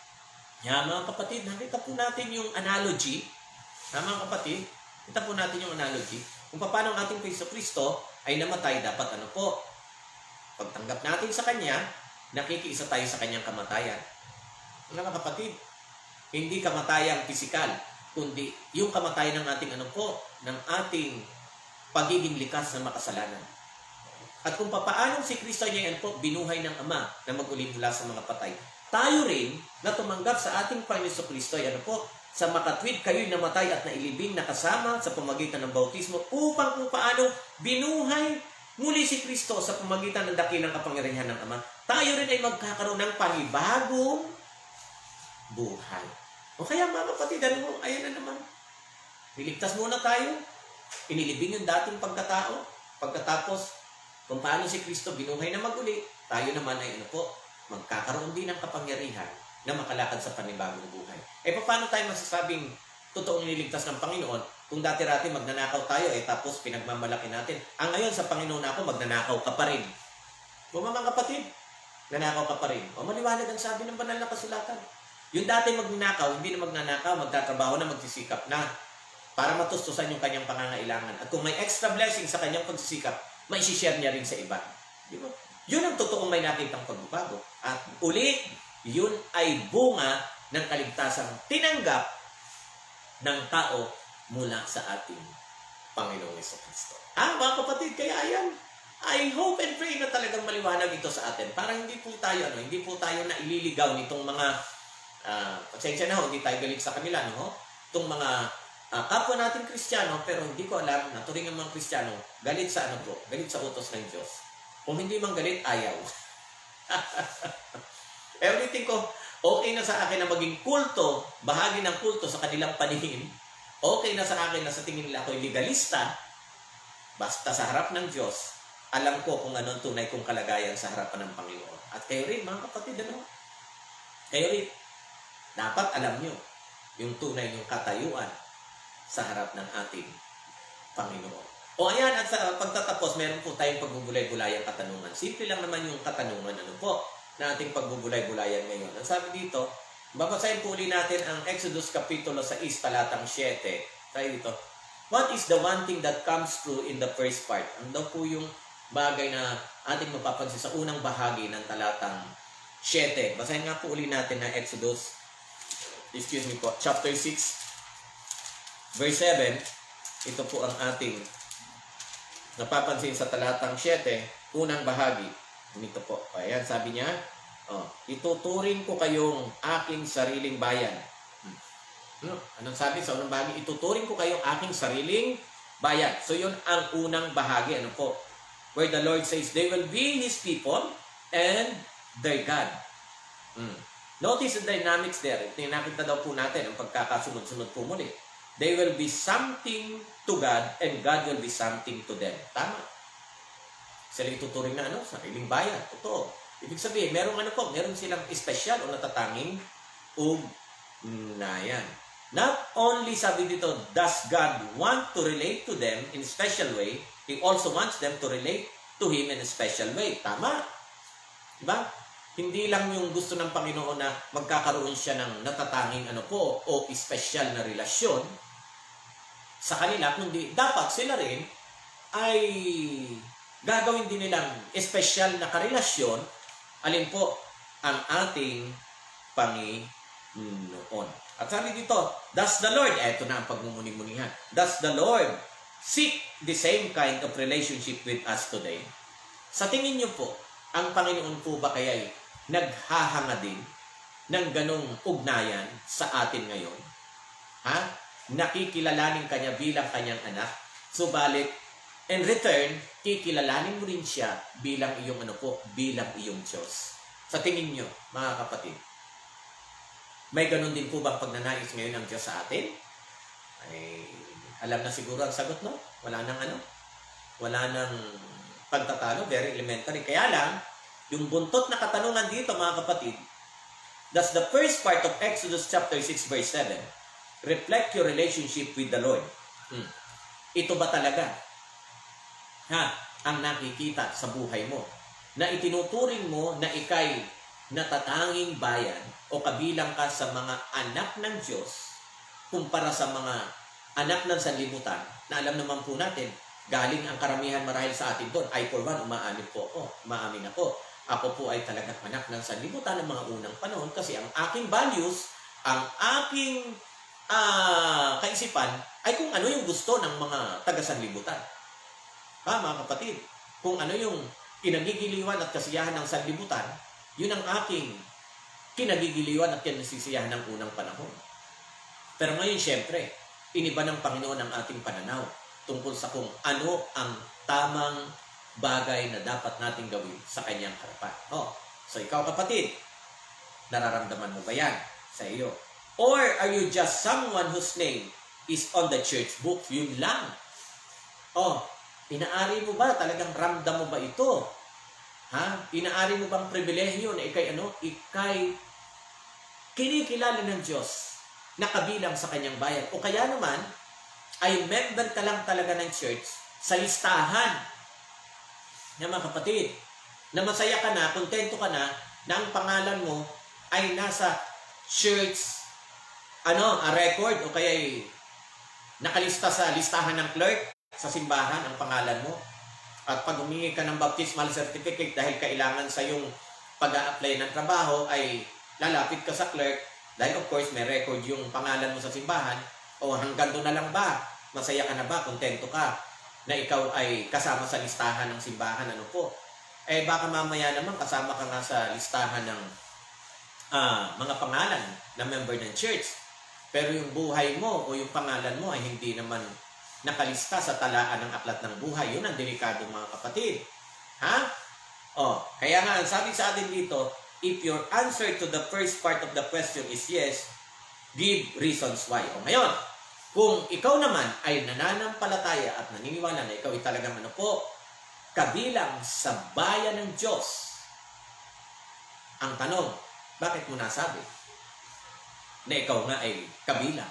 Yan mga kapatid, nakita po natin yung analogy. Mga kapatid, kita po natin yung analogy kung paano ang ating Kristo ay namatay. Dapat ano po, pagtanggap natin sa Kanya, nakikiisa tayo sa Kanyang kamatayan. Mga kapatid, hindi kamatayang pisikal, kundi yung kamatayan ng ating ng ating pagiging likas ng makasalanan. At kung paano si Kristo niya binuhay ng Ama na mag-uli mula sa mga patay, tayo rin na tumanggap sa ating Panginoon Kristo, sa makatwid kayo'y namatay at nailibing nakasama sa pamagitan ng bautismo upang kung paano binuhay muli si Kristo sa pamagitan ng dakilang kapangyarihan ng Ama, tayo rin ay magkakaroon ng panibagong buhay. O kaya mga kapatid, ayan na naman. Niligtas muna tayo. Inilibing yung dating pagkatao. Pagkatapos, kung paano si Kristo binuhay na maguli, tayo naman ay magkakaroon din ng kapangyarihan na makalakad sa panibagong buhay. Paano tayo masasabing totoong niligtas ng Panginoon kung dati-rati magnanakaw tayo tapos pinagmamalaki natin? Ngayon sa Panginoon ako, magnanakaw ka pa rin. Mga kapatid, nanakaw ka pa rin. Maliwanag ang sabi ng banal na kasulatan. Yung dati magnanakaw, hindi na magnanakaw, magtatrabaho na, magsisikap na para matustusan yung kanyang pangangailangan. At kung may extra blessing sa kanyang pagsisikap, may share niya rin sa iba. Di ba? Yun ang totoong may nakitang pagbabago. At uli, yun ay bunga ng kaligtasang tinanggap ng tao mula sa ating Panginoong Jesucristo. Mga kapatid, kaya ayan, I hope and pray na talagang maliwanag ito sa atin. Para hindi po tayo naililigaw nitong mga pasensya na hindi tayo galit sa kanila, itong mga kapwa natin Kristiyano, pero hindi ko alam na turing ang mga Kristiyano galit sa galit sa utos ng Diyos. Kung hindi man galit, ayaw. Everything ko, okay na sa akin na maging kulto, bahagi ng kulto sa kanilang paningin. Okay na sa akin na sa tingin nila ako'y legalista, basta sa harap ng Diyos, alam ko kung anong tunay kong kalagayan sa harapan ng Panginoon. At kayo rin, mga kapatid, kayo rin, dapat alam nyo yung tunay yung katayuan sa harap ng ating Panginoon. O ayan, at sa pagtatapos, meron po tayong pagbubulay-bulayang katanungan. Simple lang naman yung katanungan, na ating pagbubulay-bulayan ngayon. Ang sabi dito, babasahin po ulit natin ang Exodus Kapitulo 6, talatang 7. Tayo dito. What is the one thing that comes true in the first part? Ano daw po yung bagay na ating mapapansin sa unang bahagi ng talatang 7. Basahin nga po ulit natin ang Exodus, chapter 6, verse 7. Ito po ang ating napapansin sa talatang 7, unang bahagi. Ito po. Ayan, sabi niya, ituturing ko kayong aking sariling bayan. Anong sabi sa unang bahagi? Ituturing ko kayong aking sariling bayan. So, yun ang unang bahagi. Where the Lord says, they will be His people and their God. Notice the dynamics there. Nakita daw po natin ang pagkakasunod-sunod po muli. They will be something to God and God will be something to them. Tama. Sila ituturing na sariling bayan. Totoo. Ibig sabihin, meron silang espesyal o natatanging ugnayan. Not only, sabi dito, does God want to relate to them in a special way, He also wants them to relate to Him in a special way. Tama. Diba? Hindi lang yung gusto ng Panginoon na magkakaroon siya ng natatanging o espesyal na relasyon sa kanila, kundi dapat sila rin ay gagawin din nilang espesyal na karelasyon, alin po, ang ating Panginoon. At sabi dito, does the Lord, eto na ang pagmumuni-munihan, does the Lord seek the same kind of relationship with us today? Sa tingin niyo po, ang Panginoon po ba kaya'y naghahanga din ng ganong ugnayan sa atin ngayon? Ha? Nakikilalanin kanya bilang kanyang anak, subalit, in return, kikilalanin mo rin siya bilang iyong bilang iyong Diyos. Sa tingin niyo, mga kapatid, may ganon din po bang pagnanais ngayon ng Diyos sa atin? Ay, alam na siguro ang sagot, no? Wala nang pagtatalo, very elementary. Kaya lang, yung buntot na katanungan dito, mga kapatid, does the first part of Exodus chapter 6 verse 7 reflect your relationship with the Lord? Ito ba talaga ang nakikita sa buhay mo? Na itinuturing mo na ikay natatanging bayan o kabilang ka sa mga anak ng Diyos kumpara sa mga anak ng sanlibutan na alam naman po natin, galing ang karamihan marahil sa atin doon. I for one, umaamin ako. Ako po ay talagang anak ng sanlibutan ng mga unang panahon kasi ang aking values, ang aking kaisipan ay kung ano yung gusto ng mga taga-sanlibutan. Mga kapatid, kung ano yung kinagigiliwan at kasiyahan ng sanlibutan, yun ang aking kinagigiliwan at kinasisiyahan ng unang panahon. Pero ngayon, syempre, iniba ng Panginoon ang ating pananaw tungkol sa kung ano ang tamang bagay na dapat nating gawin sa kanyang harapan. So ikaw kapatid, nararamdaman mo ba yan sa iyo? Or are you just someone whose name is on the church book? Yun lang. Inaari mo ba? Talagang ramdam mo ba ito? Inaari mo bang pribilehyo na ikay kinikilala ng Diyos na kabilang sa kanyang bayan? O kaya naman, ay member ka lang talaga ng church sa listahan na mga kapatid, na masaya ka na, kontento ka na, na ang pangalan mo ay nasa church, a record, o kaya nakalista sa listahan ng clerk, sa simbahan ang pangalan mo. At pag humingi ka ng baptismal certificate dahil kailangan sa yung pag-a-apply ng trabaho, ay lalapit ka sa clerk, dahil of course may record yung pangalan mo sa simbahan. O hanggang doon na lang ba? Masaya ka na ba? Kontento ka na ikaw ay kasama sa listahan ng simbahan? Baka mamaya naman kasama ka nga sa listahan ng mga pangalan na member ng church. Pero yung buhay mo o yung pangalan mo ay hindi naman nakalista sa talaan ng aklat ng buhay. Yun ang delikado, mga kapatid. Kaya nga, sabi sa atin dito, if your answer to the first part of the question is yes, give reasons why. Ngayon, kung ikaw naman ay nananampalataya at naniniwala na ikaw ay talagang kabilang sa bayan ng Diyos, ang tanong, bakit mo nasabi na ikaw nga ay kabilang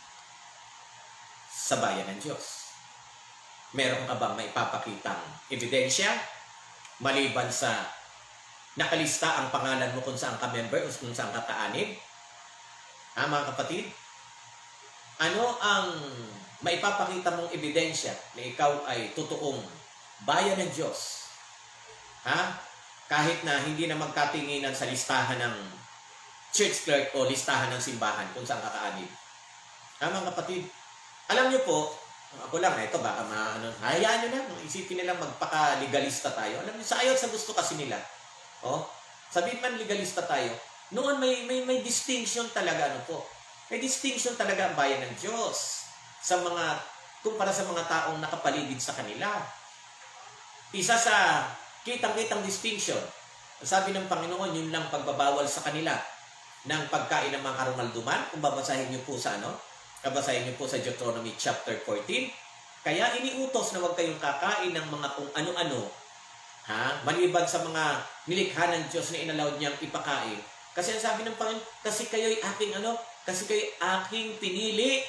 sa bayan ng Diyos? Meron ka bang maipapakitang ebidensya maliban sa nakalista ang pangalan mo kung saan ka member o kung saan ka kaanib? Mga kapatid, ano ang maipapakita mong ebidensya na ikaw ay totoong bayan ng Diyos? Kahit na hindi na magkatinginan sa listahan ng church clerk o listahan ng simbahan kung saan ka kaanib. Mga kapatid, alam niyo po, ako lang, ito baka hayaan nyo na, isipin nilang magpaka-legalista tayo. Alam niyo, sa ayaw sa gusto kasi nila. Sabihin man legalista tayo, noon may distinction talaga, may distinction talaga ang bayan ng Diyos kumpara sa mga taong nakapaligid sa kanila. Isa sa kitang-kitang distinction, sabi ng Panginoon, yun lang pagbabawal sa kanila ng pagkain ng mga karumalduman. Kung babasahin niyo po sa babasahin niyo po sa Deuteronomy chapter 14. Kaya iniutos na huwag kayong kakain ng mga kung ano-ano, maliban sa mga nilikha ng Diyos na inalawad niyang ipakain. Kasi ang sabi ng Panginoon, kasi kayo'y aking pinili.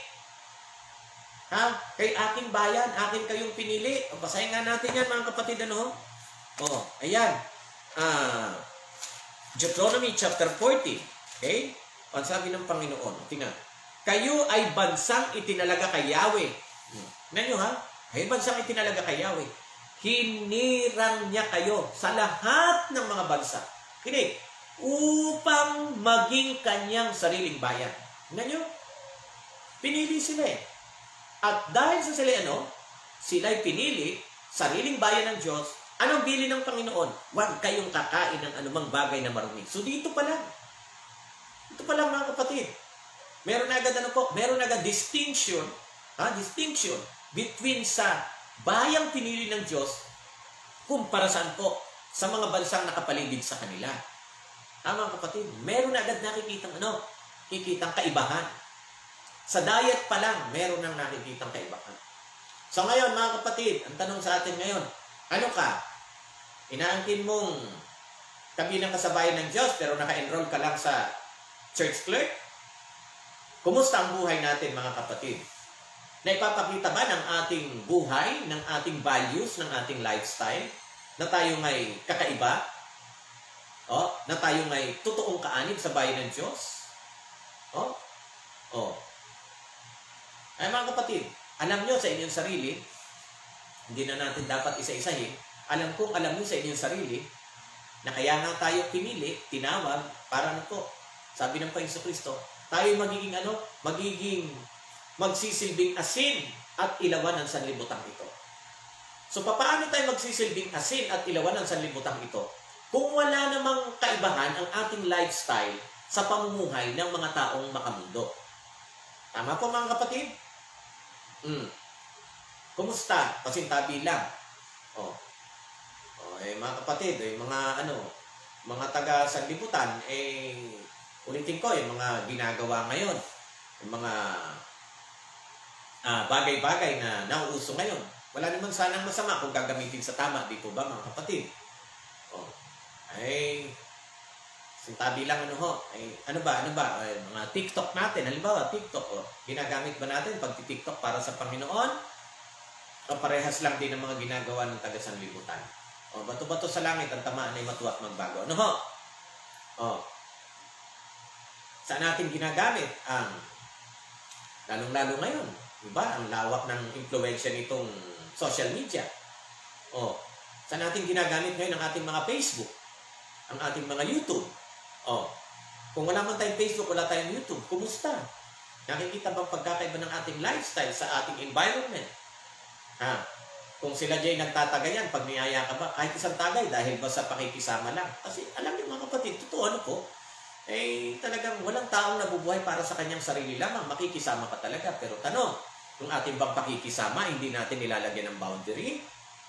Kay aking bayan, akin kayong pinili. Basahin nga natin yan, mga kapatid, ayan. Deuteronomy chapter 14. Okay? Ang sabi ng Panginoon, tingnan. Kayo ay bansang itinalaga kay Yahweh. Nanyo Ay, bansang itinalaga kay Yahweh. Hinirang niya kayo sa lahat ng mga bansa. Hindi. Upang maging kanyang sariling bayan. Tingnan nyo? Pinili sila eh. At dahil sa sila sila'y pinili, sariling bayan ng Diyos, anong bili ng Panginoon? Huwag kayong kakain ng anumang bagay na marumi. So dito pa lang. Ito pa lang mga kapatid. Meron agad meron agad distinction between sa bayang pinili ng Diyos kumpara saan po sa mga bansang nakapaligid sa kanila. Mga kapatid, meron agad nakikitang kikitang kaibahan. Sa diet pa lang, meron nang nakikitang kaibahan. So ngayon mga kapatid, ang tanong sa atin ngayon, ano ka? Inaangkin mong kabilang ka sa bayan ng Diyos pero naka-enroll ka lang sa church clerk? Kumusta ang buhay natin mga kapatid? Naipapakita ba ng ating buhay, ng ating values, ng ating lifestyle na tayo may kakaiba? Na tayo may totoong kaanib sa bayan ng Diyos? Ay mga kapatid, alam nyo sa inyong sarili, hindi na natin dapat isa-isahin, alam nyo sa inyong sarili, na kaya nga tayo pinili, tinawag, para sabi ng Panginoon Kristo, tayo magiging magsisilbing asin at ilawan ng sanlibutan ito. So, paano tayo magsisilbing asin at ilawan ng sanlibutan ito? Kung wala namang kaibahan ang ating lifestyle sa pamumuhay ng mga taong makamundo. Tama po mga kapatid? Kumusta? Pasintabi lang. Mga kapatid, mga taga sanlibutan, ulitin ko, yung mga ginagawa ngayon, yung mga bagay-bagay na nauuso ngayon. Wala naman sanang masama kung gagamitin sa tama, di po ba mga kapatid? Sintabi lang mga TikTok natin, halimbawa TikTok, ginagamit ba natin pag-TikTok para sa Panginoon? O parehas lang din ang mga ginagawa ng taga sanlibutan? Bato-bato sa langit, ang tamaan ay matuwa at magbago. Saan natin ginagamit ang lalong-lalo ngayon? Diba? Ang lawak ng influensya nitong social media. Saan natin ginagamit ngayon ang ating mga Facebook? Ang ating mga YouTube? Kung wala man tayong Facebook, wala tayong YouTube, kumusta? Nakikita bang pagkakaiba ng ating lifestyle sa ating environment? Kung sila dyan nagtatagayan, pag niyaya ka ba, kahit isang tagay, dahil ba sa pakikisama lang? Kasi alam niyo mga kapatid, totoo po, talagang walang taong nabubuhay para sa kanyang sarili lamang. Makikisama ka talaga. Pero tanong, kung ating bang pakikisama, hindi natin nilalagyan ng boundary?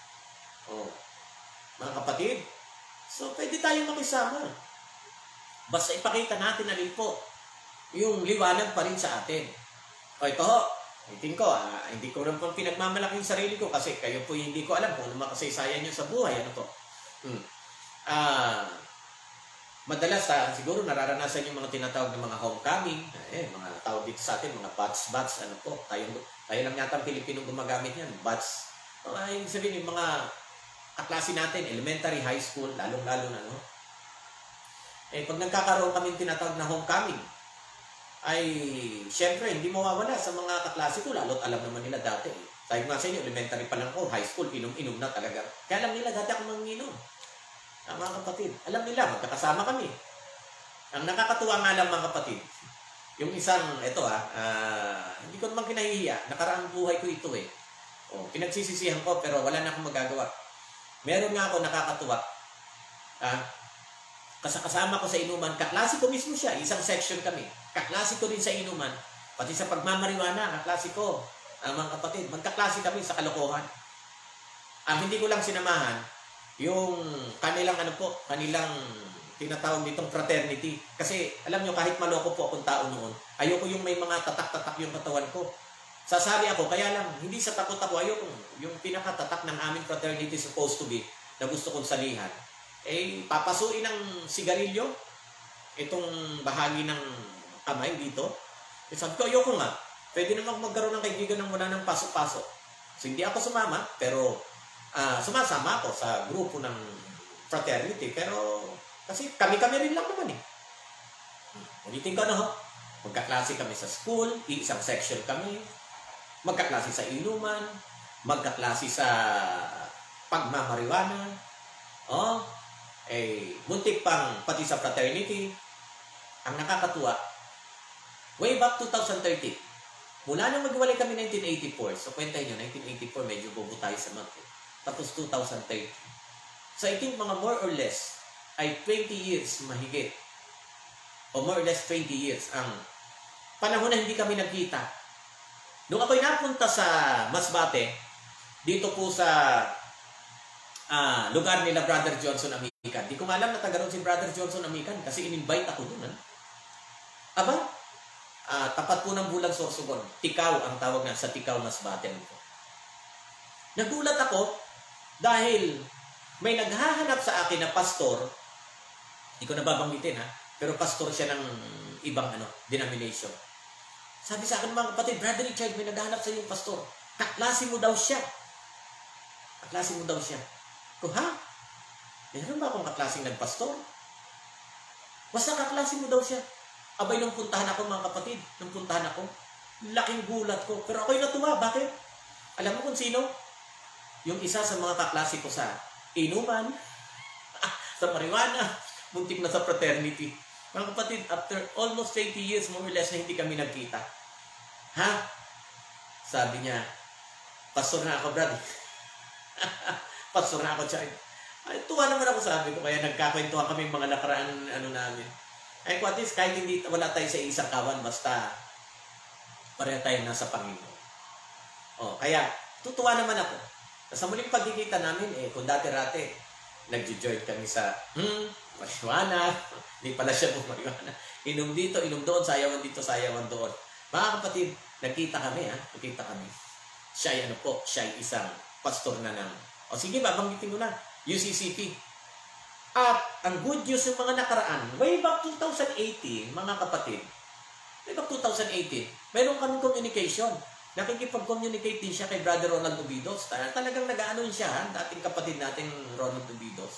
Mga kapatid, so pwede tayong makisama. Basta ipakita natin na rin po yung liwanag pa rin sa atin. Ito itin ko, hindi ko rin pang pinagmamalaki yung sarili ko kasi kayo po hindi ko alam kung ano makasaysayan nyo sa buhay. Madalas, siguro nararanasan yung mga tinatawag ng mga homecoming, mga tawag dito sa atin, mga bats, tayo lang yata ang Pilipinong gumagamit yan, bats. Ibig sabihin, yung mga kaklase natin, elementary, high school, lalong-lalo na, pag nagkakaroon kami tinatawag na homecoming, ay, syempre, hindi mawawala sa mga kaklase ko, lalo't alam naman nila dati. Sabi nga sa inyo, elementary pa lang ko, high school, inom-inom na talaga. Kaya alam nila, dati ako manginom. Mga kapatid, alam nila, magkakasama kami. Ang nakakatuwa nga lang mga kapatid, yung isang, hindi ko naman kinahihiya, nakaraang buhay ko ito pinagsisisihan ko, pero wala na akong magagawa. Meron nga ako nakakatuwa, kasama ko sa inuman, kaklase ko mismo siya, isang section kami, kaklase ko din sa inuman, pati sa pagmamariwana, kaklase ko, mga kapatid, magkaklase kami sa kalokohan. Hindi ko lang sinamahan, yung kanilang kanilang tinatawag nitong fraternity. Kasi alam nyo, kahit maloko po akong tao noon, ayoko yung may mga tatak-tatak yung katawan ko. Sasali ako, kaya lang, hindi sa takot ako, ayoko yung pinakatatak ng aming fraternity supposed to be, na gusto kong salihan. Papasuin ng sigarilyo, itong bahagi ng kamay dito. Sabi ko, ayoko nga, pwede naman magkaroon ng kaibigan ng wala ng pasok-pasok. So hindi ako sumama, pero sumasama ako sa grupo ng fraternity, pero kasi kami-kami rin lang naman Ulitin ko magkaklase kami sa school, isang section kami, magkaklase sa inuman, magkaklase sa pagmamariwana, muntik pang pati sa fraternity. Ang nakakatuwa, way back 2013, mula nang maghiwalay kami 1984, so kwentahin nyo, 1984, medyo bobo tayo sa month. Tapos 2013. So I think mga more or less ay 20 years mahigit. O more or less 20 years ang panahon na hindi kami nagkita. Nung ako'y napunta sa Masbate, dito po sa lugar nila Brother Johnson Amican. Di ko nga alam na taga ron si Brother Johnson Amican kasi in-invite ako doon. Aba, tapat po ng Bulang Sorsogon. Tikaw ang tawag nga sa Tikaw Masbate. Nagulat ako dahil may naghahanap sa akin na pastor. Hindi ko nababanggitin pero pastor siya ng ibang denomination. Sabi sa akin mga kapatid, Brother Richard, may naghahanap sa iyo pastor. Kaklase mo daw siya. Kaklase mo daw siya. Ko, meron ba akong kaklaseng nagpastor? Basta kaklase mo daw siya. Abay, nung puntahan ako mga kapatid, laking gulat ko. Pero ako'y natuwa. Bakit? Alam mo kung sino? Yung isa sa mga kaklase ko sa inuman, sa marijuana, muntik na sa fraternity. Mga kapatid, after almost 20 years, more or less, na hindi kami nagkita. Sabi niya, pastor na ako, brother. Pastor na ako, child. Ay, tuwa naman ako, sabi ko. Kaya nagkakwentuhan kami mga nakaraan namin. Ay, at least, kahit hindi, wala tayo sa isang kawan, basta pareha tayo nasa Panginoon. Kaya, tutuwa naman ako. Sa muling pagkikita namin, kung dati-rati, nag-join kami sa, marijuana. Hindi pala siya po marijuana. Inom dito, inom doon, sayawan dito, sayawan doon. Mga kapatid, nagkita kami, Nagkita kami. Siya ay siya ay isang pastor na ng, sige, babanggitin ko na, UCCP. At ang good news ng mga nakaraan, way back 2018, mga kapatid, way back 2018, mayroon kami communication. Nakikipag-communicate din siya kay Brother Ronald Ubidos. Talagang nag-aanoin siya, dating kapatid natin Ronald Ubidos.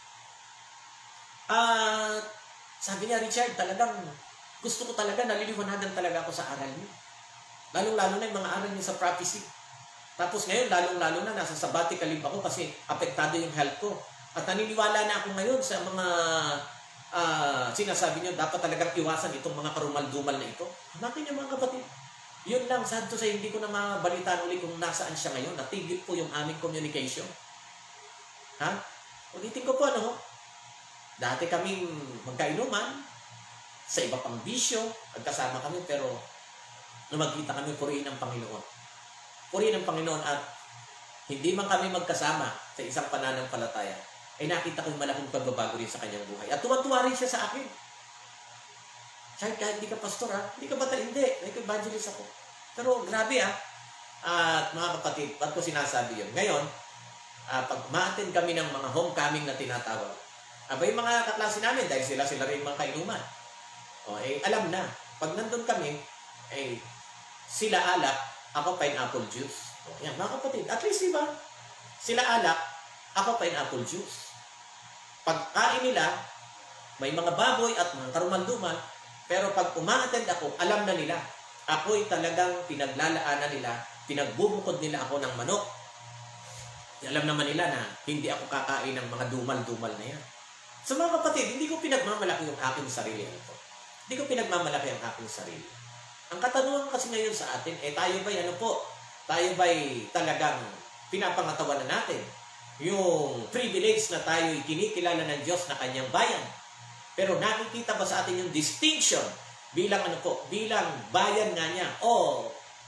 Sabi niya, Richard, talagang gusto ko talaga, naliliwanagan talaga ako sa aral niyo. Lalong-lalo na yung mga aral niyo sa prophecy. Tapos ngayon, lalong-lalo na, nasa sabbatical leave ako kasi apektado yung health ko. At naniniwala na ako ngayon sa mga sinasabi niyo, dapat talagang iwasan itong mga karumal-dumal na ito. Bakit niyo mga kapatid? Yun lang, sad to say, hindi ko na mabalitaan ulit kung nasaan siya ngayon. Natigil po yung aming communication. Ulitin ko po, dati kaming magkainuman, sa iba pang bisyo, nagkasama kami, pero nung magkita kami, purihin ang Panginoon. Purihin ang Panginoon at hindi man kami magkasama sa isang pananampalataya, ay nakita ko yung malaking pagbabago rin sa kanyang buhay. At tuwa-tuwa rin siya sa akin. Kahit hindi ka pastor, hindi ka batal, hindi. Nag-evangelist ako. Pero grabe, At mga kapatid, ba't ko sinasabi yun? Ngayon, pag ma-attend kami ng mga homecoming na tinatawag, yung mga kaklase namin, dahil sila rin mga kainuman. Alam na, pag nandun kami, sila alak, ako pineapple juice. Yan, mga kapatid, at least diba, sila alak, ako pineapple juice. Pagkain nila, may mga baboy at mga karumal-dumal, pero pag uma-attend ako, alam na nila. Ako'y talagang pinaglalaanan nila, pinagbubukod nila ako ng manok. Alam naman nila na hindi ako kakain ng mga dumal-dumal na yan. So mga kapatid, hindi ko pinagmamalaki yung aking sarili nito. Hindi ko pinagmamalaki ang aking sarili. Ang katanungan kasi ngayon sa atin, tayo ba'y tayo ba'y talagang pinapangatawa na natin yung privilege na tayo'y kinikilala ng Diyos na kanyang bayan? Pero nakikita ba sa atin yung distinction bilang bilang bayan nga niya? O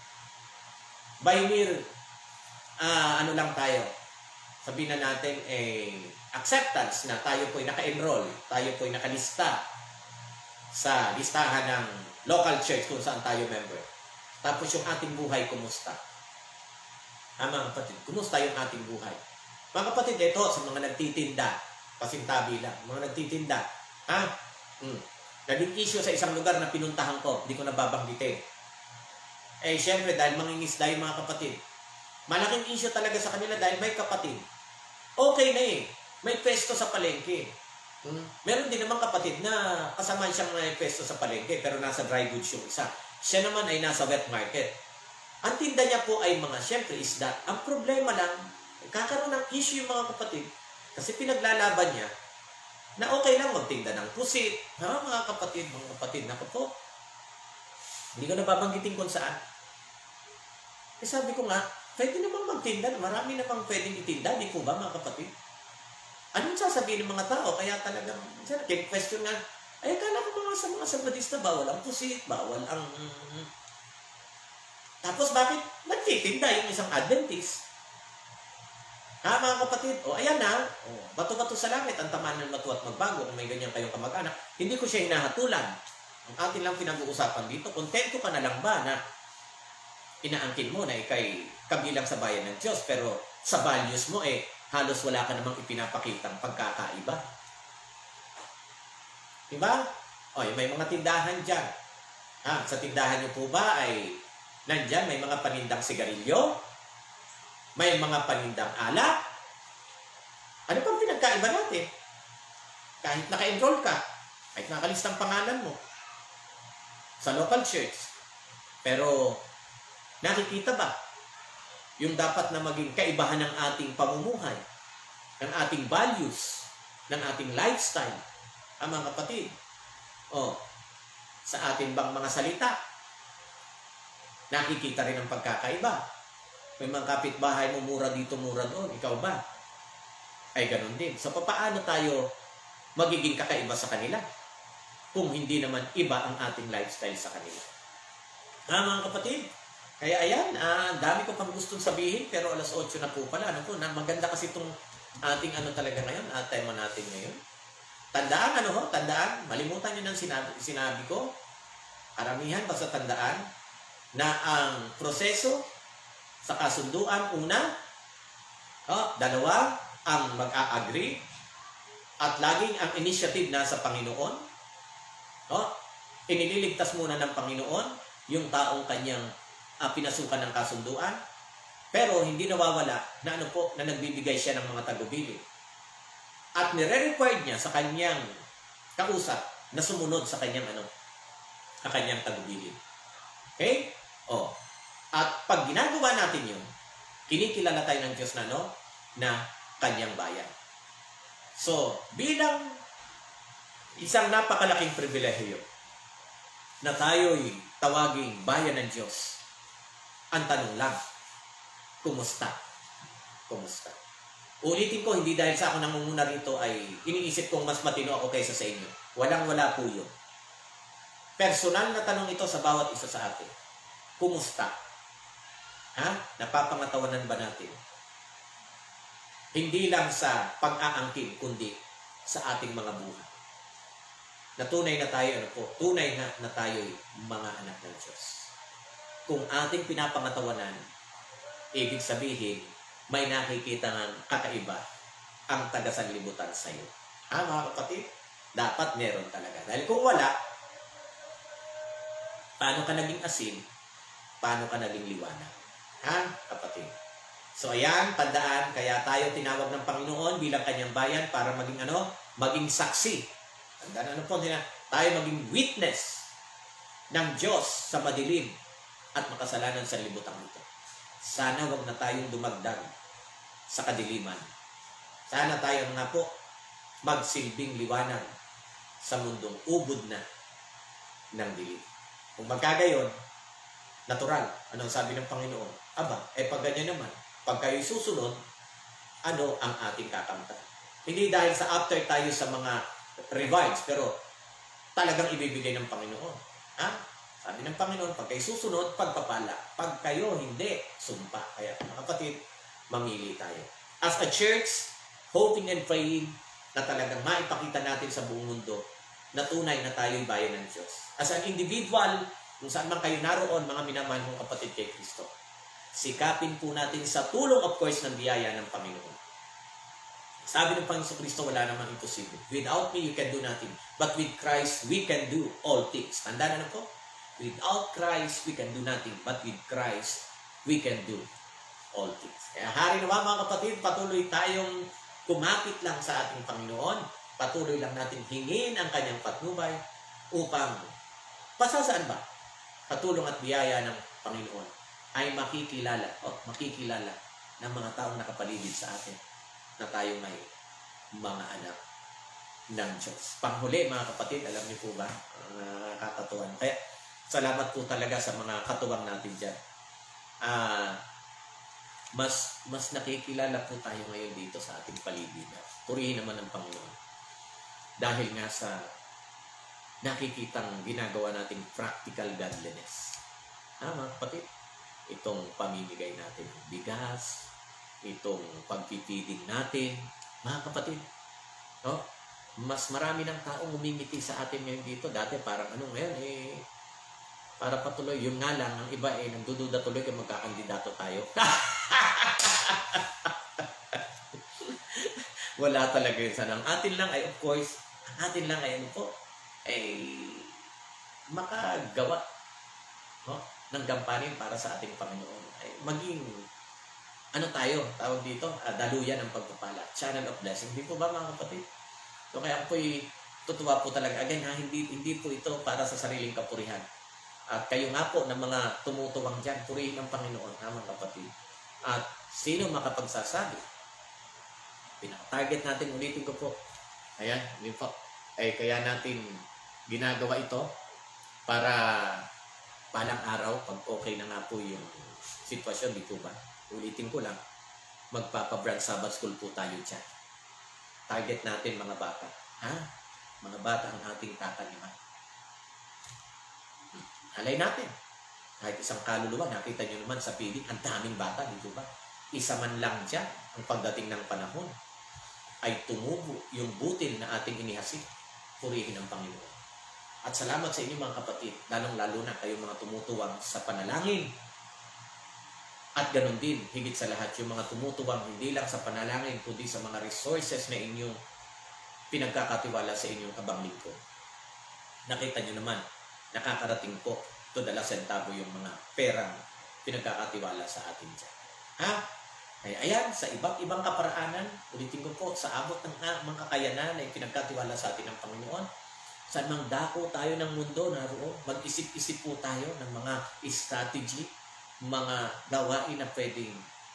by mere lang tayo? Sabihin na natin acceptance na tayo po'y naka-enroll, tayo po'y nakalista sa listahan ng local church kung saan tayo member. Tapos yung ating buhay, kumusta? Mga kapatid, kumusta yung ating buhay? Mga kapatid, ito sa mga nagtitinda, pasintabi lang, mga nagtitinda, naging issue sa isang lugar na pinuntahan ko, hindi ko nababanggitin. Syempre, dahil mangingisda yung mga kapatid, malaking issue talaga sa kanila dahil may kapatid. Okay na may pwesto sa palengke. Meron din naman kapatid na kasama siyang may pwesto sa palengke pero nasa dry goods yung isa. Siya naman ay nasa wet market. Ang tinda niya po ay mga, syempre, isda. Ang problema lang, kakaroon ng issue yung mga kapatid. Kasi pinaglalaban niya na okay lang magtinda ng pusit. Ha, mga kapatid, naku po. Hindi ko nababanggitin kung saan. Eh sabi ko nga, pwede namang magtinda. Marami namang pwedeng itinda. Di po ba, mga kapatid? Anong sasabihin ng mga tao? Kaya talagang, question nga, ay, akala ko mga Sabadista, bawal ang pusit, bawal ang... Tapos bakit nagtitinda yung isang Adventist? Ha, mga kapatid? O, ayan na. O, bato-bato sa langit, ang tamaan ng bato at magbago. Kung may ganyan kayong kamag-anak, hindi ko siya hinahatulan. Ang atin lang pinag-uusapan dito, kontento ka na lang ba na inaangkin mo na ikay kabilang sa bayan ng Diyos, pero sa values mo, halos wala ka namang ipinapakitang pagkakaiba. Diba? O, may mga tindahan dyan. Ha, sa tindahan nyo po ba ay nandyan may mga panindang sigarilyo? May mga panindang alak? Ano pang pinagkaiba natin? Kahit naka-enroll ka, kahit nakalistang pangalan mo sa local church. Pero, nakikita ba yung dapat na maging kaibahan ng ating pamumuhay, ng ating values, ng ating lifestyle? Mga kapatid, sa ating bang mga salita, nakikita rin ang pagkakaiba. May mga kapitbahay mo, mura dito, mura doon. Ikaw ba? Ay ganun din. So, paano tayo magiging kakaiba sa kanila kung hindi naman iba ang ating lifestyle sa kanila? Mga kapatid, kaya ayan, dami ko pang gustong sabihin, pero alas 8 na po pala. Maganda kasi itong ating talaga ngayon, tema natin ngayon. Tandaan, malimutan nyo ng sinabi ko. Karamihan, basta tandaan na ang proseso sa kasunduan, una, dalawa, ang mag-a-agree, at laging ang initiative nasa Panginoon. Inililigtas muna ng Panginoon yung taong kanyang pinasukan ng kasunduan, pero hindi nawawala na na nagbibigay siya ng mga tagubilin. At nire-required niya sa kanyang kausap na sumunod sa kanyang tagubilin. Okay? At pag ginagawa natin yun, kinikilala tayo ng Diyos na kanyang bayan. So, bilang isang napakalaking pribilehiyo na tayo'y tawaging bayan ng Diyos, ang tanong lang, kumusta? Kumusta? Ulitin ko, hindi dahil sa ako nangunguna rito ay iniisip kong mas matino ako kaysa sa inyo. Walang-wala po yun. Personal na tanong ito sa bawat isa sa atin. Kumusta? Napapangatawanan ba natin? Hindi lang sa pag-aangkin, kundi sa ating mga buhay. Na tunay na tayo, tunay na tayo'y mga anak ng Diyos. Kung ating pinapangatawanan, ibig sabihin, may nakikita ng kakaiba ang taga-sanlibutan sa iyo. Mga kapatid, dapat meron talaga. Dahil kung wala, paano ka naging asin? Paano ka naging liwanag? Kapatid? So ayan, tandaan, kaya tayo tinawag ng Panginoon bilang kanyang bayan para maging maging saksi. Tandaan tayo maging witness ng Diyos sa madilim at makasalanan sa libutan ito. Sana wag na tayong dumagdag sa kadiliman. Sana tayo magsilbing liwanag sa mundong ubod na ng dilim. Kung magkagayon, natural. Anong sabi ng Panginoon? Pag ganyan naman, pag kayo'y susunod, ang ating kakamtan? Hindi dahil sa after tayo sa mga revives, pero talagang ibibigay ng Panginoon. Sabi ng Panginoon, pag kayo susunod, pagpapala. Pag kayo hindi, sumpa. Kaya mga kapatid, mamili tayo. As a church, hoping and praying na talagang maipakita natin sa buong mundo na tunay na tayo'y bayan ng Diyos. As an individual, kung saan man kayo naroon, mga minamahal kong kapatid kay Kristo, sikapin po natin sa tulong, of course, ng biyaya ng Panginoon. Sabi ng Panginoon Kristo, wala namang imposible. Without me, you can do nothing. But with Christ, we can do all things. Tandaan na po? Without Christ, we can do nothing. But with Christ, we can do all things. Kaya hari naman mga kapatid, patuloy tayong kumapit lang sa ating Panginoon. Patuloy lang natin hingin ang kanyang patnubay upang pasasaan ba? Patulong at biyaya ng Panginoon ay makikilala ng mga taong nakapaligid sa atin na tayo may mga anak ng Diyos. Panghuli mga kapatid, alam niyo po ba, nakakatuwa. Kaya salamat po talaga sa mga katuwang natin dyan. Mas nakikilala po tayo ngayon dito sa ating paligid. Purihin naman ang Panginoon. Dahil nga sa nakikitang ginagawa nating practical godliness. Mga kapatid, itong pamimigay natin ng bigas, itong pagpipiding natin, mga kapatid, no? Mas marami ng taong umimiti sa atin ngayon dito. Dati parang ngayon para patuloy, yun nga lang, ang iba nagdududa tuloy kung magkakandidato tayo. Wala talaga yun sana. Ang atin lang ay, of course, makagawa ng gampanin para sa ating Panginoon. Ay, maging, tawag dito, daluyan ng pagpapala, channel of blessing. Hindi po ba mga kapatid? So kaya po'y tutuwa po talaga. Again hindi po ito para sa sariling kapurihan. At kayo nga po ng mga tumutuwang dyan, purihin ng Panginoon, mga kapatid. At sino makapagsasabi? Pinaka-target natin, ulitin ko po. Ayan, yun po. Kaya natin ginagawa ito para palang araw, pag okay na nga po yung sitwasyon, di po ba? Ulitin ko lang, magpapa-Brand Sabbath School po tayo dyan. Target natin mga bata. Mga bata ang ating tataniman. Halay natin. Kahit isang kaluluwa, nakita nyo naman sa piling, ang daming bata, di ba? Isa man lang dyan, ang pagdating ng panahon, ay tumubo yung butil na ating inihasik. Purihin ang Panginoon. At salamat sa inyo mga kapatid, lalong-lalo na kayong mga tumutuwang sa panalangin. At ganun din, higit sa lahat, yung mga tumutuwang hindi lang sa panalangin, kundi sa mga resources na inyong pinagkakatiwala sa inyong kabang lingkod. Nakita nyo naman, nakakarating po to the last centavo yung mga perang pinagkakatiwala sa atin dyan. Kaya ayan, sa iba't ibang kaparaanan, ulitin ko po, sa abot ng mga kakayanan na pinagkatiwala sa atin ng Panginoon, saan mang dako tayo ng mundo, naroon, mag-isip-isip po tayo ng mga strategy, mga gawain na pwedeng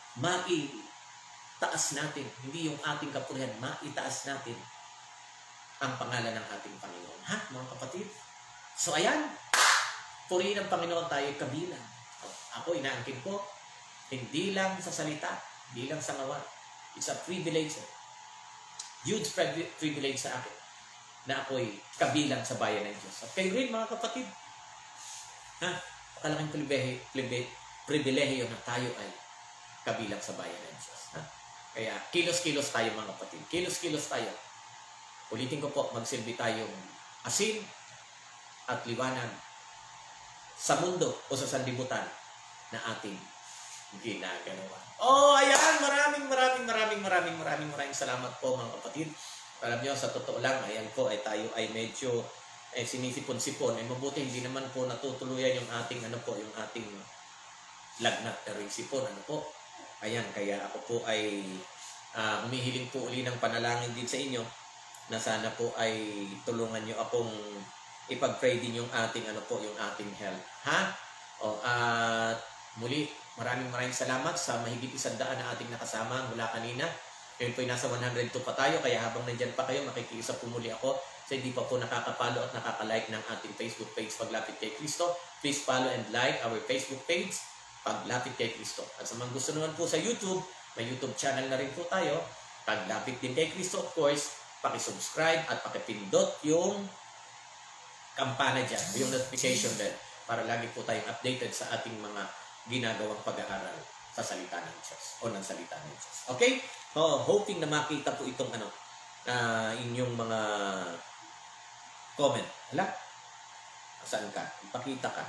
maitaas natin, hindi yung ating kapurihan, maitaas natin ang pangalan ng ating Panginoon. Mga kapatid? So ayan, purihin ng Panginoon tayo kabilang. Ako, inaangkin ko, hindi lang sa salita, hindi lang sa ngawa. It's a privilege, huge privilege sa akin, na ako'y kabilang sa bayan ng Diyos. At kayo rin, mga kapatid, pakalaking pribilehiyo na tayo ay kabilang sa bayan ng Diyos. Kaya, kilos-kilos tayo, mga kapatid. Kilos-kilos tayo. Ulitin ko po, magsilbi tayong asin at liwanag sa mundo o sa sanlibutan na ating ginagawa. Ayan, maraming salamat po mga kapatid. Alam niyo, sa totoo lang, ayan po, tayo ay medyo sinisipon-sipon. Mabuti, hindi naman po natutuluyan yung ating, yung ating lagnat, pero yung sipon, Ayan, kaya ako po ay humihiling po uli ng panalangin din sa inyo na sana po ay tulungan nyo akong ipag-pray din yung ating yung ating health. At muli, maraming salamat sa mahigit 100 na ating nakasama mula kanina. Ngayon po ay nasa 102 pa tayo, kaya habang nandyan pa kayo, makikiisa po muli ako sa hindi pa po nakakapalo at nakaka-like ng ating Facebook page Paglapit kay Kristo. Please follow and like our Facebook page Paglapit kay Kristo. At sa mga gusto naman po sa YouTube, may YouTube channel na rin po tayo, Paglapit din kay Kristo, of course. Paki-subscribe at paki-pindot yung kampana dyan, yung notification bell, para lagi po tayong updated sa ating mga ginagawang pag-aaral sa salita ng Diyos o ng salita ng Diyos. Okay? Hoping na makita po itong inyong mga comment. Saan ka? Ipakita ka.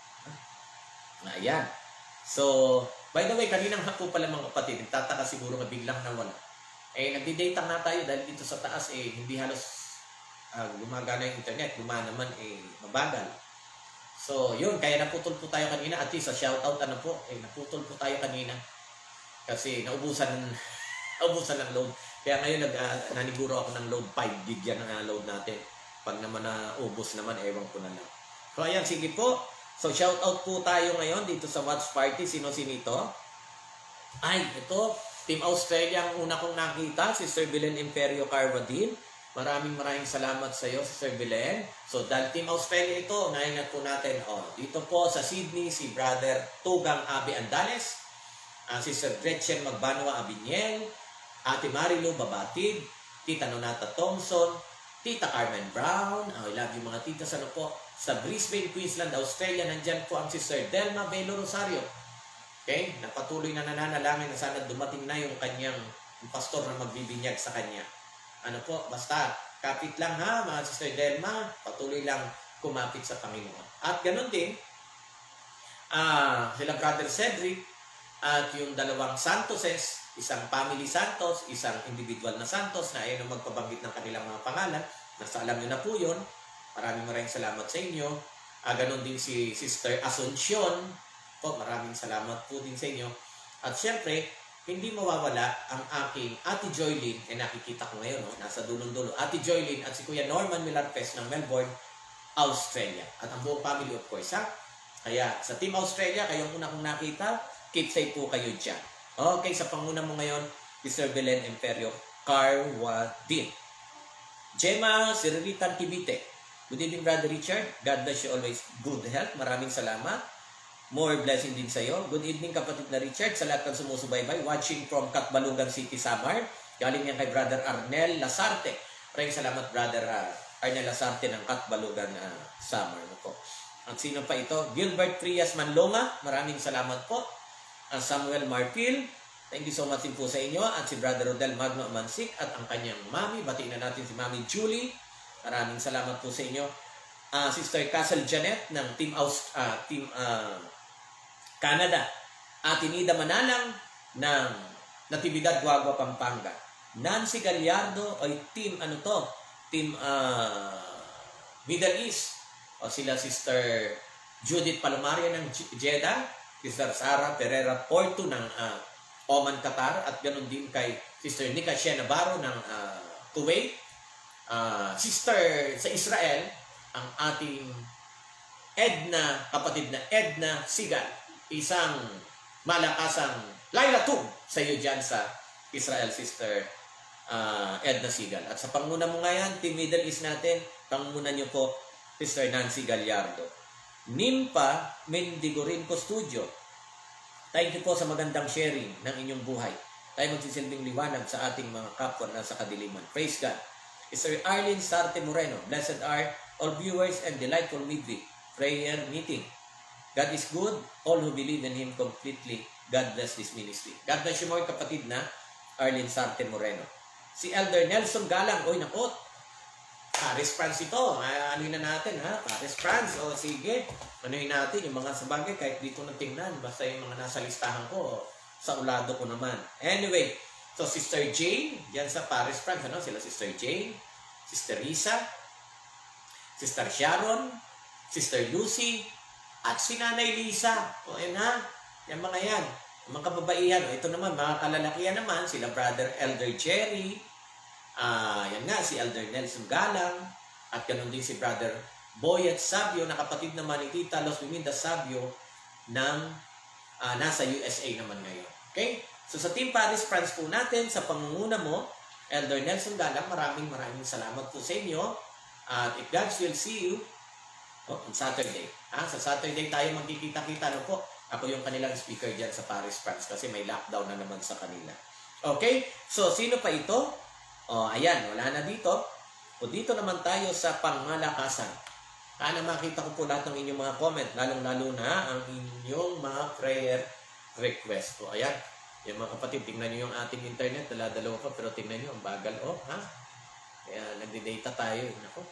Ayan. So, by the way, kaninang hapon pala mga kapatid, nagtataka siguro na biglang nawala. Nagdi-data nga tayo dahil dito sa taas hindi halos gumagana yung internet. Gumana naman mabagal. So, yun. Kaya naputol po tayo kanina. At least, sa shoutout, naputol po tayo kanina. Kasi naubusan ng load. Kaya ngayon, naniguro ako ng load. 5 gig yan ang load natin. Pag naman naubos naman, ewan ko na lang. So, ayan. Sige po. So, shout out po tayo ngayon dito sa watch party. Sino-sino ito? Ay, ito. Team Australia ang una kong nakita. Si Sir Belen Imperio Carvadin. Maraming salamat sa iyo, Sir Belen. So, dahil Team Australia ito, naingat po natin. Dito po sa Sydney, si Brother Tugang Abi Andales. Si Sir Gretchen Magbanwa Abiniel. Ate Marilu Babatid. Tita Nonata Thompson. Tita Carmen Brown. I love you mga titas. Ano po? Sa Brisbane, Queensland, Australia, nandyan po ang Sister Delma Belo Rosario. Okay? Napatuloy na nananalangin na sana dumating na yung kanyang pastor na magbibinyag sa kanya. Ano po? Basta, kapit lang ha, mga Sister Delma. Patuloy lang kumapit sa Panginoon. At ganun din, sila Brother Cedric at yung dalawang Santoses, isang family Santos, isang individual na Santos na ayaw na magpabanggit ng kanilang mga pangalan. Nasa alam nyo na po yun. Maraming salamat sa inyo. Ganon din si Sister Asuncion. Po, maraming salamat po din sa inyo. At syempre, hindi mawawala ang aking Ate Joylyn. Nakikita ko ngayon, nasa dulong-dulo. Ate Joylyn at si Kuya Norman Milarpes ng Melbourne, Australia. At ang buong family, of course, ha? Kaya sa Team Australia, kayong una kong nakita, keep safe po kayo dyan. Okay, sa panguna mo ngayon, Mr. Belen Imperio Carvadin. Gemma Sirilitan Kibite. Good evening, Brother Richard. God bless you always. Good health. Maraming salamat. More blessing din sa iyo. Good evening, kapatid na Richard. Sa lahat ng sumusubaybay. Watching from Katbalogan City, Samar. Galing yan kay Brother Arnel Lasarte. Maraming salamat, Brother Arnel Lasarte ng Katbalogan, Samar. At sino pa ito? Gilbert Frias Manlonga. Maraming salamat po. Samuel Marpil. Thank you so much din po sa inyo. At si Brother Rodel Magno Mansik at ang kanyang mami. Batiin na natin si Mami Julie. Maraming salamat po sa inyo. Sister Castle Janet ng Team Canada. Ate Nida Manalang ng Natividad Guagua, Pampanga. Nancy Gallardo ay Team Team Middle East. O sila Sister Judith Palomaria ng Jeddah. Sister Sara Pereira Porto ng Oman, Qatar. At ganoon din kay Sister Nika Shea Navarro ng Kuwait. Sister sa Israel, ang ating kapatid na Edna Sigal, isang malakasang Laila Tug sa iyo dyan sa Israel, Sister Edna Sigal. At sa panguna mo ngayon, Team Middle East natin, panguna nyo po, Sister Nancy Gallardo. Nimpa Mendigorinco Studio, thank you po sa magandang sharing ng inyong buhay. Tayo magsisilbing liwanag sa ating mga kapwa na sa kadiliman. Praise God. Sir Arlene Sarte Moreno, blessed are all viewers and delightful midweek prayer meeting. God is good, all who believe in Him completely. God bless this ministry. God bless you more, kapatid na Arlene Sarte Moreno. Si Elder Nelson Galang, oy nako, Paris France ito. Anuhin na natin, ha? Paris France, o sige. Anuhin natin yung mga sabagay, kahit dito na tingnan. Basta yung mga nasa listahan ko, sa ulado ko naman. Anyway, so, Sister Jane, yan sa Paris, France, sila Sister Jane, Sister Risa, Sister Sharon, Sister Lucy, at si Nanay Lisa. O, yan ha, yan mga yan, mga kababaihan. Ito naman, mga kalalakihan naman, sila Brother Elder Jerry, yan nga, si Elder Nelson Galang, at ganun din si Brother Boyet Sabio, na kapatid naman ni Tita Los Biminda Sabio, ng nasa USA naman ngayon. Okay? So sa Team Paris France po natin, sa pangunguna mo, Elder Nelson Galang, maraming salamat po sa inyo. At if God will see you on Saturday. Sa Saturday tayo magkikita-kita. Po? Ako yung kanilang speaker dyan sa Paris France kasi may lockdown na naman sa kanila. Okay? So sino pa ito? Ayan, wala na dito. O dito naman tayo sa pangmalakasan. Makita ko po lahat ng inyong mga comment, lalong-lalo na ang inyong mga prayer request. O ayan. Yung mga kapatid, tingnan nyo yung ating internet. Dalawa pa, pero tingnan nyo, ang bagal. Kaya nagdi-data tayo. Nako.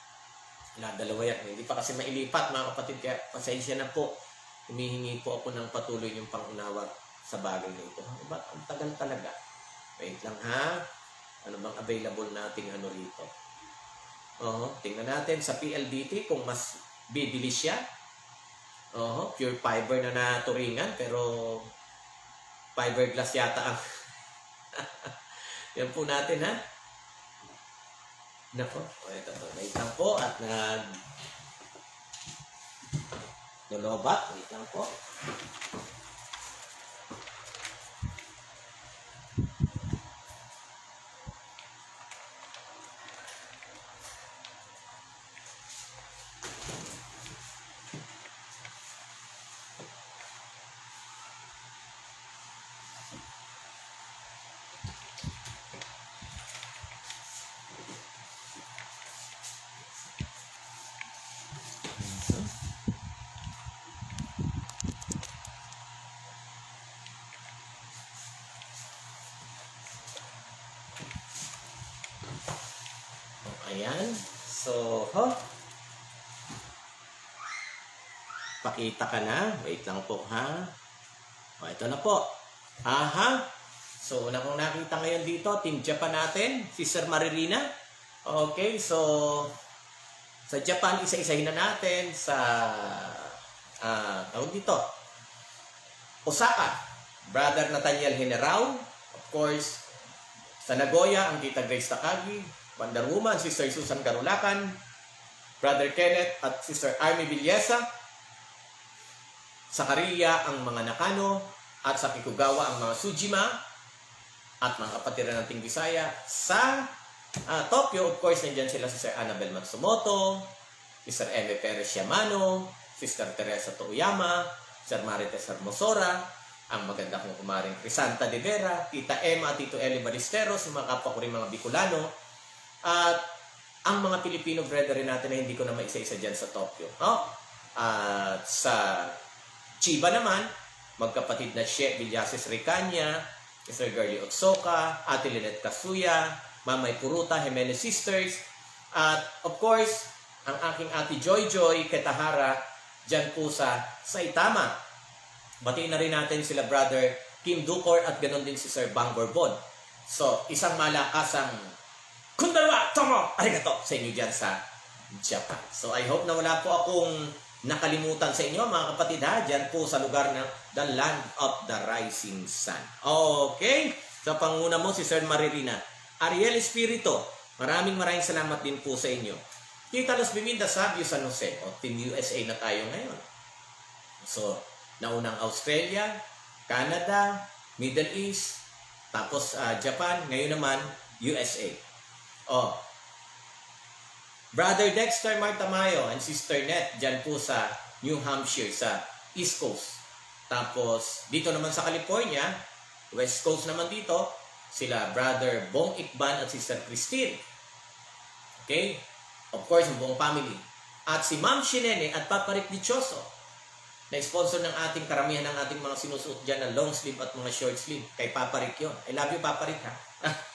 Dalawa yan. Hindi pa kasi mailipat, mga kapatid. Kaya pasensya na po. Humihingi po ako ng patuloy yung pangunawa sa bagay na ito. Ang tagal talaga. Wait lang, ha? Ano bang available nating rito? Tingnan natin sa PLDT kung mas bibilis siya. Pure fiber na naturingan, pero fiberglass yata ang yan po natin, ha? Nako, ito. Wait lang po at Lolobat. Wait lang po. Ayan. So, pakita ka na. Wait lang po, ha? O, ito na po. Aha. So, una kong nakita ngayon dito, Team Japan natin, Sister Maririna. Okay, so, sa Japan, isa-isahin na natin sa, tawag dito, Osaka, Brother Nathaniel General. Of course, sa Nagoya, ang Tita Grace Takagi. Wonder Woman, Sister Susan Garulacan, Brother Kenneth at Sister Army Villesa. Sa Korea, ang mga Nakano, at sa Kikugawa, ang mga Sujima, at mga kapatiran nating Bisaya. Sa Tokyo, of course, nandiyan sila Sister Annabel Matsumoto, Sister Eme Perez Yamano, Sister Teresa Toyama, Sister Marites Hermosora, ang maganda kong kumaring Crisanta de Vera, Tita Emma at Tito Eli Ballesteros, yung mga kapwa ko rin mga Bicolano, at ang mga Pilipino brethren natin na hindi ko na maisa-isa dyan sa Tokyo. At sa Chiba naman, magkapatid na She Villasis Ricanya, Mr. Girlie Otsoka, Ate Lynette Kasuya, Mamay Puruta, Jimenez Sisters, at of course, ang aking Ate Joy Joy Ketahara, dyan po sa Saitama. Batiin na rin natin sila Brother Kim Ducor at ganoon din si Sir Bang Borbon. So, isang malakasang Kundalwa Tomo arigato sa inyo dyan sa Japan. So, I hope na wala po akong nakalimutan sa inyo, mga kapatid, ha? Dyan po sa lugar na the land of the rising sun. Okay? Sa panguna mo, si Sir Maririna. Ariel Espirito, maraming salamat din po sa inyo. Tita Los Biminda Sabio San Jose. O, Team USA na tayo ngayon. So, naunang Australia, Canada, Middle East, tapos Japan, ngayon naman USA. Oh, Brother Dexter Martamayo and Sister Net dyan po sa New Hampshire sa East Coast. Tapos dito naman sa California, West Coast naman dito, sila Brother Bong Ikban at Sister Christine. Okay? Of course, ang buong family. At si Ma'am Shinene at Papa Rick Dichoso, na sponsor ng ating karamihan ng ating mga sinusuot dyan na long sleeve at mga short sleeve. Kay Papa Rick yun. I love you, Papa Rick, ha?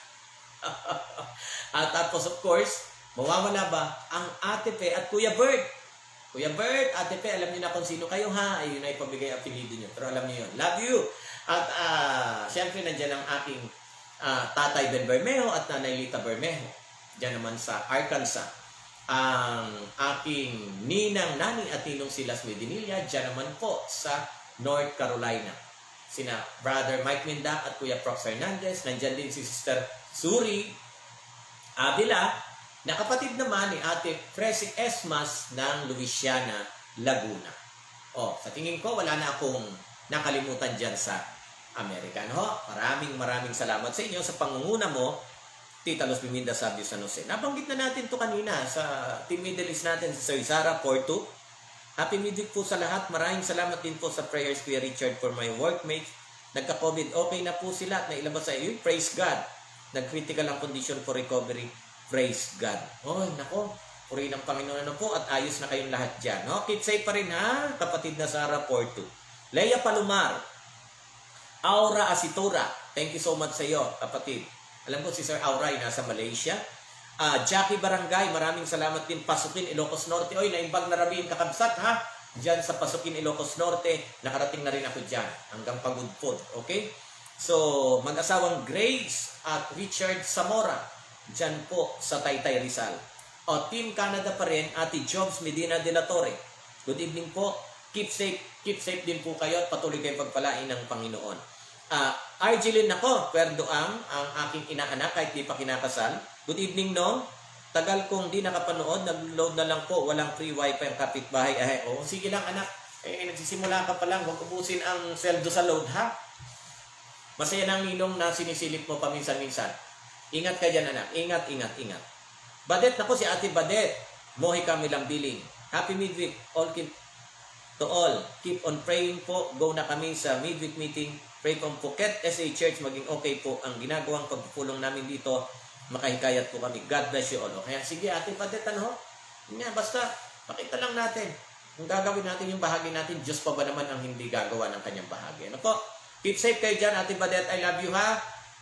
At tapos, of course, mawawala ba ang Ate Pe at Kuya Bert? Kuya Bert, Ate Pe, alam niyo na kung sino kayo, ha? Ayun na ipabigay ang apelido niyo. Pero alam niyo yun. Love you! At siyempre, nandiyan ang aking Tatay Ben Bermejo at Nanay Lita Bermejo. Diyan naman sa Arkansas. Ang aking ninang nani at ninong Silas Medinilla, diyan naman po sa North Carolina. Sina Brother Mike Mindak at Kuya Prox Hernandez. Nandiyan din si Sister Suri Avila, na kapatid naman ni Ate Presi Esmas ng Louisiana, Laguna. O, sa tingin ko, wala na akong nakalimutan dyan sa American. Maraming salamat sa inyo sa pangunguna mo, Tita Los Biminda Sabio San Jose. Nabanggit na natin to kanina sa Team Middle East natin, si Sir Zara Porto. Happy Midweek po sa lahat. Maraming salamat din po sa prayers, Kuya Richard, for my workmates. Nagka-COVID, okay na po sila at nailabas sa iyo. Praise God. Nag-critical ang condition for recovery. Praise God. Oh, nako. Purihin ang Panginoon na po at ayos na kayong lahat dyan. Keep safe pa rin, ha? Kapatid na Sarah Porto. Leia Palomar. Aura Asitura. Thank you so much sa iyo, kapatid. Alam ko si Sir Aura ay nasa Malaysia. Jackie Barangay, maraming salamat din. Pasukin, Ilocos Norte. Oy, naimbag na Rabiin Kakabsat, ha? Diyan sa Pasukin, Ilocos Norte. Nakarating na rin ako dyan. Hanggang Pagudpod. Okay? So, mag-asawang Grace at Richard Zamora, dyan po sa Taytay Rizal. O, Team Canada pa rin, Ate Jobs Medina de la Torre. Good evening po. Keep safe din po kayo at patuloy kayong pagpalain ng Panginoon. Arjeline ako, Perdoang, ang aking inaanak kahit di pa kinakasal. Good evening, no? Tagal kong di nakapanood, nag-load na lang po, walang free wifi ang kapitbahay. Sige lang, anak. Nagsisimula ka pa lang, huwag ubusin ang sweldo sa load, ha? Masaya ng ninong na sinisilip mo paminsan-minsan. Ingat ka dyan, anak. Ingat, ingat, ingat. Badet, naku si Ate Badet. Mohi kami lang billing. Happy midweek. All to all. Keep on praying po. Go na kami sa midweek meeting. Pray kong Phuket SA Church maging okay po ang ginagawang pagpupulong namin dito. Makahikayat po kami. God bless you all. Kaya sige, Ate Badet, ano? Nga, basta, pakita lang natin. Kung gagawin natin yung bahagi natin, Diyos pa ba naman ang hindi gagawa ng kanyang bahagi? Ano po? Keep safe kayo dyan, Ate Badet. I love you, ha?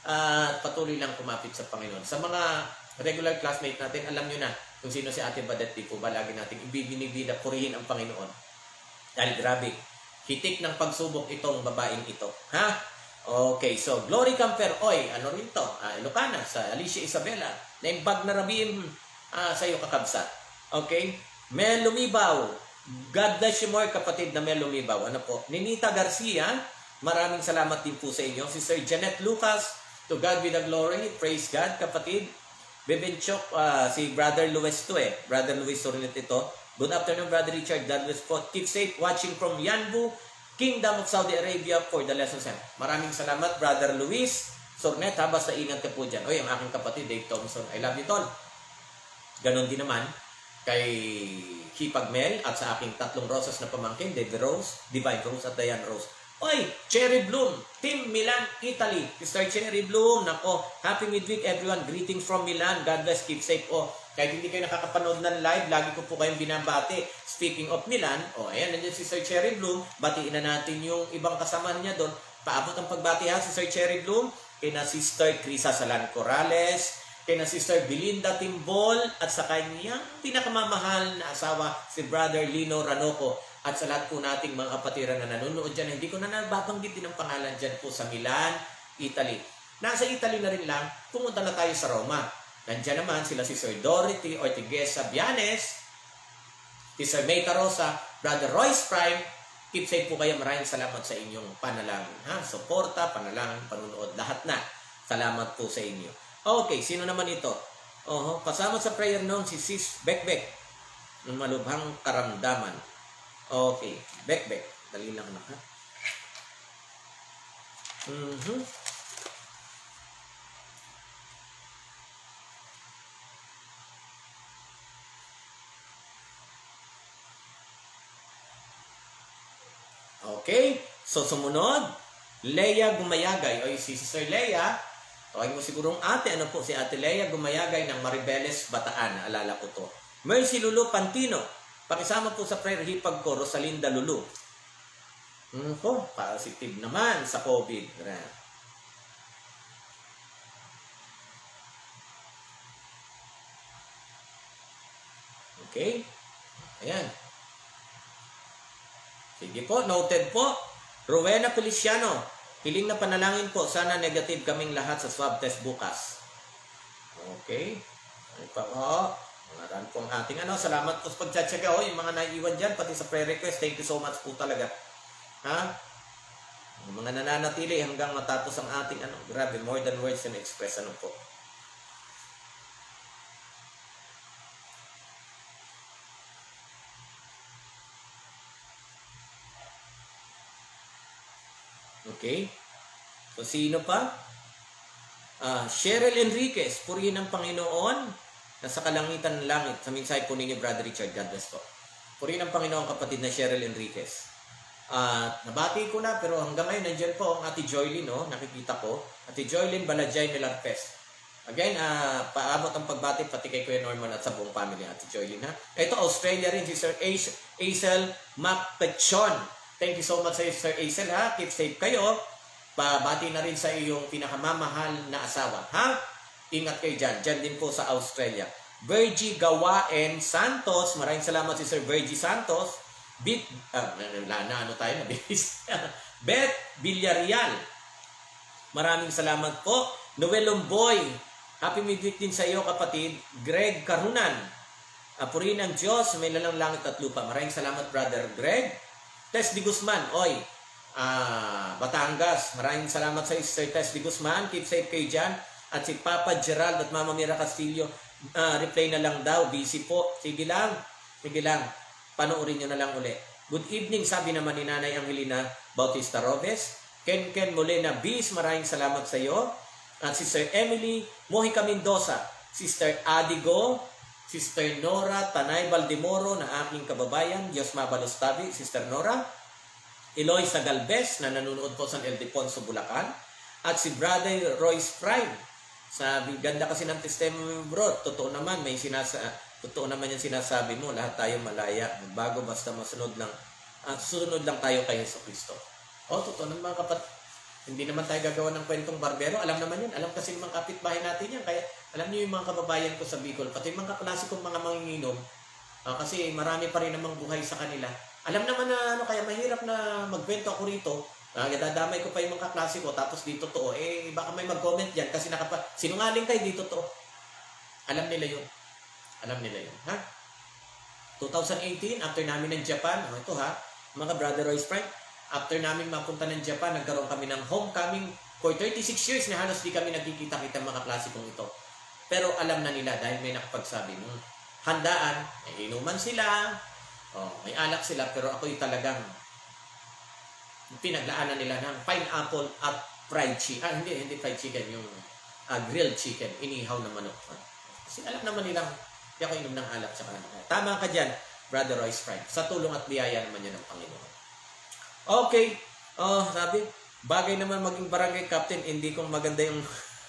Patuloy lang kumapit sa Panginoon. Sa mga regular classmate natin, alam nyo na kung sino si Ate Badet. Di po ba lagi natin ibibinibida, purihin ang Panginoon. Dahil grabe, hitik ng pagsubok itong babaeng ito. Ha? Okay, so Glory Camper, oy, ano rin to? Ilocana, sa Alicia Isabela. Naimbag na rabim sa iyo kakabsat. Okay? Mel Lumibaw. God bless you more, kapatid na Mel Lumibaw. Ano po? Ninita Garcia, maraming salamat din po sa inyo. Si Sir Janet Lucas, to God be the glory. Praise God, kapatid. Bebenchok, si Brother Luis to Brother Luis Sornet ito. Good afternoon, Brother Richard. God bless po. Keep safe. Watching from Yanbu, Kingdom of Saudi Arabia for the lessons. Maraming salamat, Brother Luis Sornet. Basta ingat ka po dyan. Oy, ang aking kapatid, Dave Thompson. I love you, tol. Ganon din naman kay Hipag Mel at sa aking tatlong rosas na pamangkin, David Rose, Divine Rose at Diane Rose. Oy, Cherry Bloom, Team Milan, Italy. Mr. Cherry Bloom, nako, happy midweek everyone. Greetings from Milan. God bless, keep safe. Kahit hindi kayo nakakapanood ng live, lagi ko po kayong binabati. Speaking of Milan, ayan, nandiyan si Sir Cherry Bloom. Batiin na natin yung ibang kasama niya doon. Paabot ang pagbati ha si Sir Cherry Bloom, kina Sister Crisa Salan Corrales, kina Sister Belinda Timbol, at sa kanyang pinakamamahal na asawa, si Brother Lino Ranoco. At sa lahat po nating mga kapatiran na nanonood dyan, hindi ko na nababanggitin ang pangalan dyan po sa Milan, Italy. Nasa Italy na rin lang, pumunta na tayo sa Roma. Nandiyan naman sila si Sir Dorothy Ortiguesa Bianes, si Sir May Carosa, Brother Royce Prime. Keep safe po kayo. Maraming salamat sa inyong panalangin. Suporta, panalangin, panunood, lahat na. Salamat po sa inyo. Okay, sino naman ito? Kasama sa prayer noon si Sis Bekbek ng malubhang karamdaman. Okay, Bekbek. Dali lang na, ha? Okay, so sumunod, Leia Gumayagay. O si Sister Leia, tawagin mo sigurong ate. Ano po si Ate Leia Gumayagay ng Maribeles, Bataan. Alala ko to. Mercy Lulu Pantino. Pakisama po sa prayer hipag ko, Rosalinda Lulu. Positive naman sa COVID. Okay? Ayan. Sige po, noted po. Rowena Feliciano, hiling na panalangin po. Sana negative kaming lahat sa swab test bukas. Okay? Ano pa po? Maran po ang ating salamat po sa pagtsatsaga. Yung mga naiiwan dyan, pati sa prayer request, thank you so much po talaga. Yung mga nananatili hanggang matapos ang ating grabe, more than words can express. Ano po. Okay. So, sino pa? Cheryl Enriquez, purihin ng Panginoon. Nasa kalangitan ng langit. Sa minsay po ninyo, Brother Richard. God bless po. Purihin ng Panginoon, kapatid na Cheryl Enriquez. Nabati ko na, pero hanggang ngayon, nandiyan po ang Ate Joylyn, nakikita ko. Ate Joylyn Balajay Milarpes. Again, paabot ang pagbati pati kay Kuya Norman at sa buong family, Ate Joylyn, ha. Ito, Australia rin, si Sir Aisel Macpechon. Thank you so much sa Sir Aisel, ha. Keep safe kayo. Pabati na rin sa iyong pinakamamahal na asawa, ha. Ingat kayo dyan. Dyan din po sa Australia. Virgie Gawaen Santos. Maraming salamat si Sir Virgie Santos. Beth Villarreal. Maraming salamat po. Noel Lomboy. Happy midweek din sa iyo, kapatid. Greg Karunan. Purihin ng Diyos. May lalang langit at lupa. Maraming salamat, Brother Greg. Tess Di Guzman. Batangas. Maraming salamat sa Sir Tess Di Guzman. Keep safe kayo dyan. At si Papa Gerald at Mama Mira Castillo, replay na lang daw. Busy po. Sige lang. Panoorin nyo na lang uli. Good evening, sabi naman ni Nanay Angelina Bautista Robes. Ken Molina Bis, maraming salamat sa iyo. At Sister Emily Mojica Mendoza, Sister Adigo, Sister Nora Tanay Baldemoro na aking kababayan, Diyos Mabalostabi, Sister Nora. Eloisa Galvez na nanonood po sa Ildefonso, Bulacan. At si Brother Royce Prime. Sabi, ganda kasi ng testimony bro. Totoo naman yung sinasabi mo. Lahat tayo malaya. Bago basta masunod lang. Susunod lang tayo kay Jesucristo. Totoo naman mga kapatid. Hindi naman tayo gagawa ng kwentong barbero. Alam naman yun. Alam kasi ng mga kapitbahay natin yan. Kaya alam niyo yung mga kababayan ko sa Bicol. Pati yung mga kaklasikong mga manginginom. Kasi marami pa rin namang buhay sa kanila. Alam naman na kaya mahirap na magkwento ako rito. Dadamay ko pa yung mga kaklase ko, tapos di totoo. Baka may mag-comment dyan kasi sinungaling kayo, di totoo. Alam nila yun. Alam nila yun. 2018, after namin ng Japan, ito mga Brother Royce Prime, after namin mapunta ng Japan, nagkaroon kami ng homecoming for 36 years na halos di kami nagkikita-kita mga klase kong ito. Pero alam na nila dahil may nakapagsabi nung handaan, may inuman sila, may alak sila, pero ako'y talagang pinaglaanan nila ng pineapple at fried chicken. Hindi fried chicken, yung grilled chicken, inihaw na manok. Kasi alam naman nilang hindi ako inom ng alak sa kanila. Tama ka dyan, Brother Royce Prime. Sa tulong at biyaya naman yun ng Panginoon. Okay. Sabi, bagay naman maging barangay captain, hindi kong maganda yung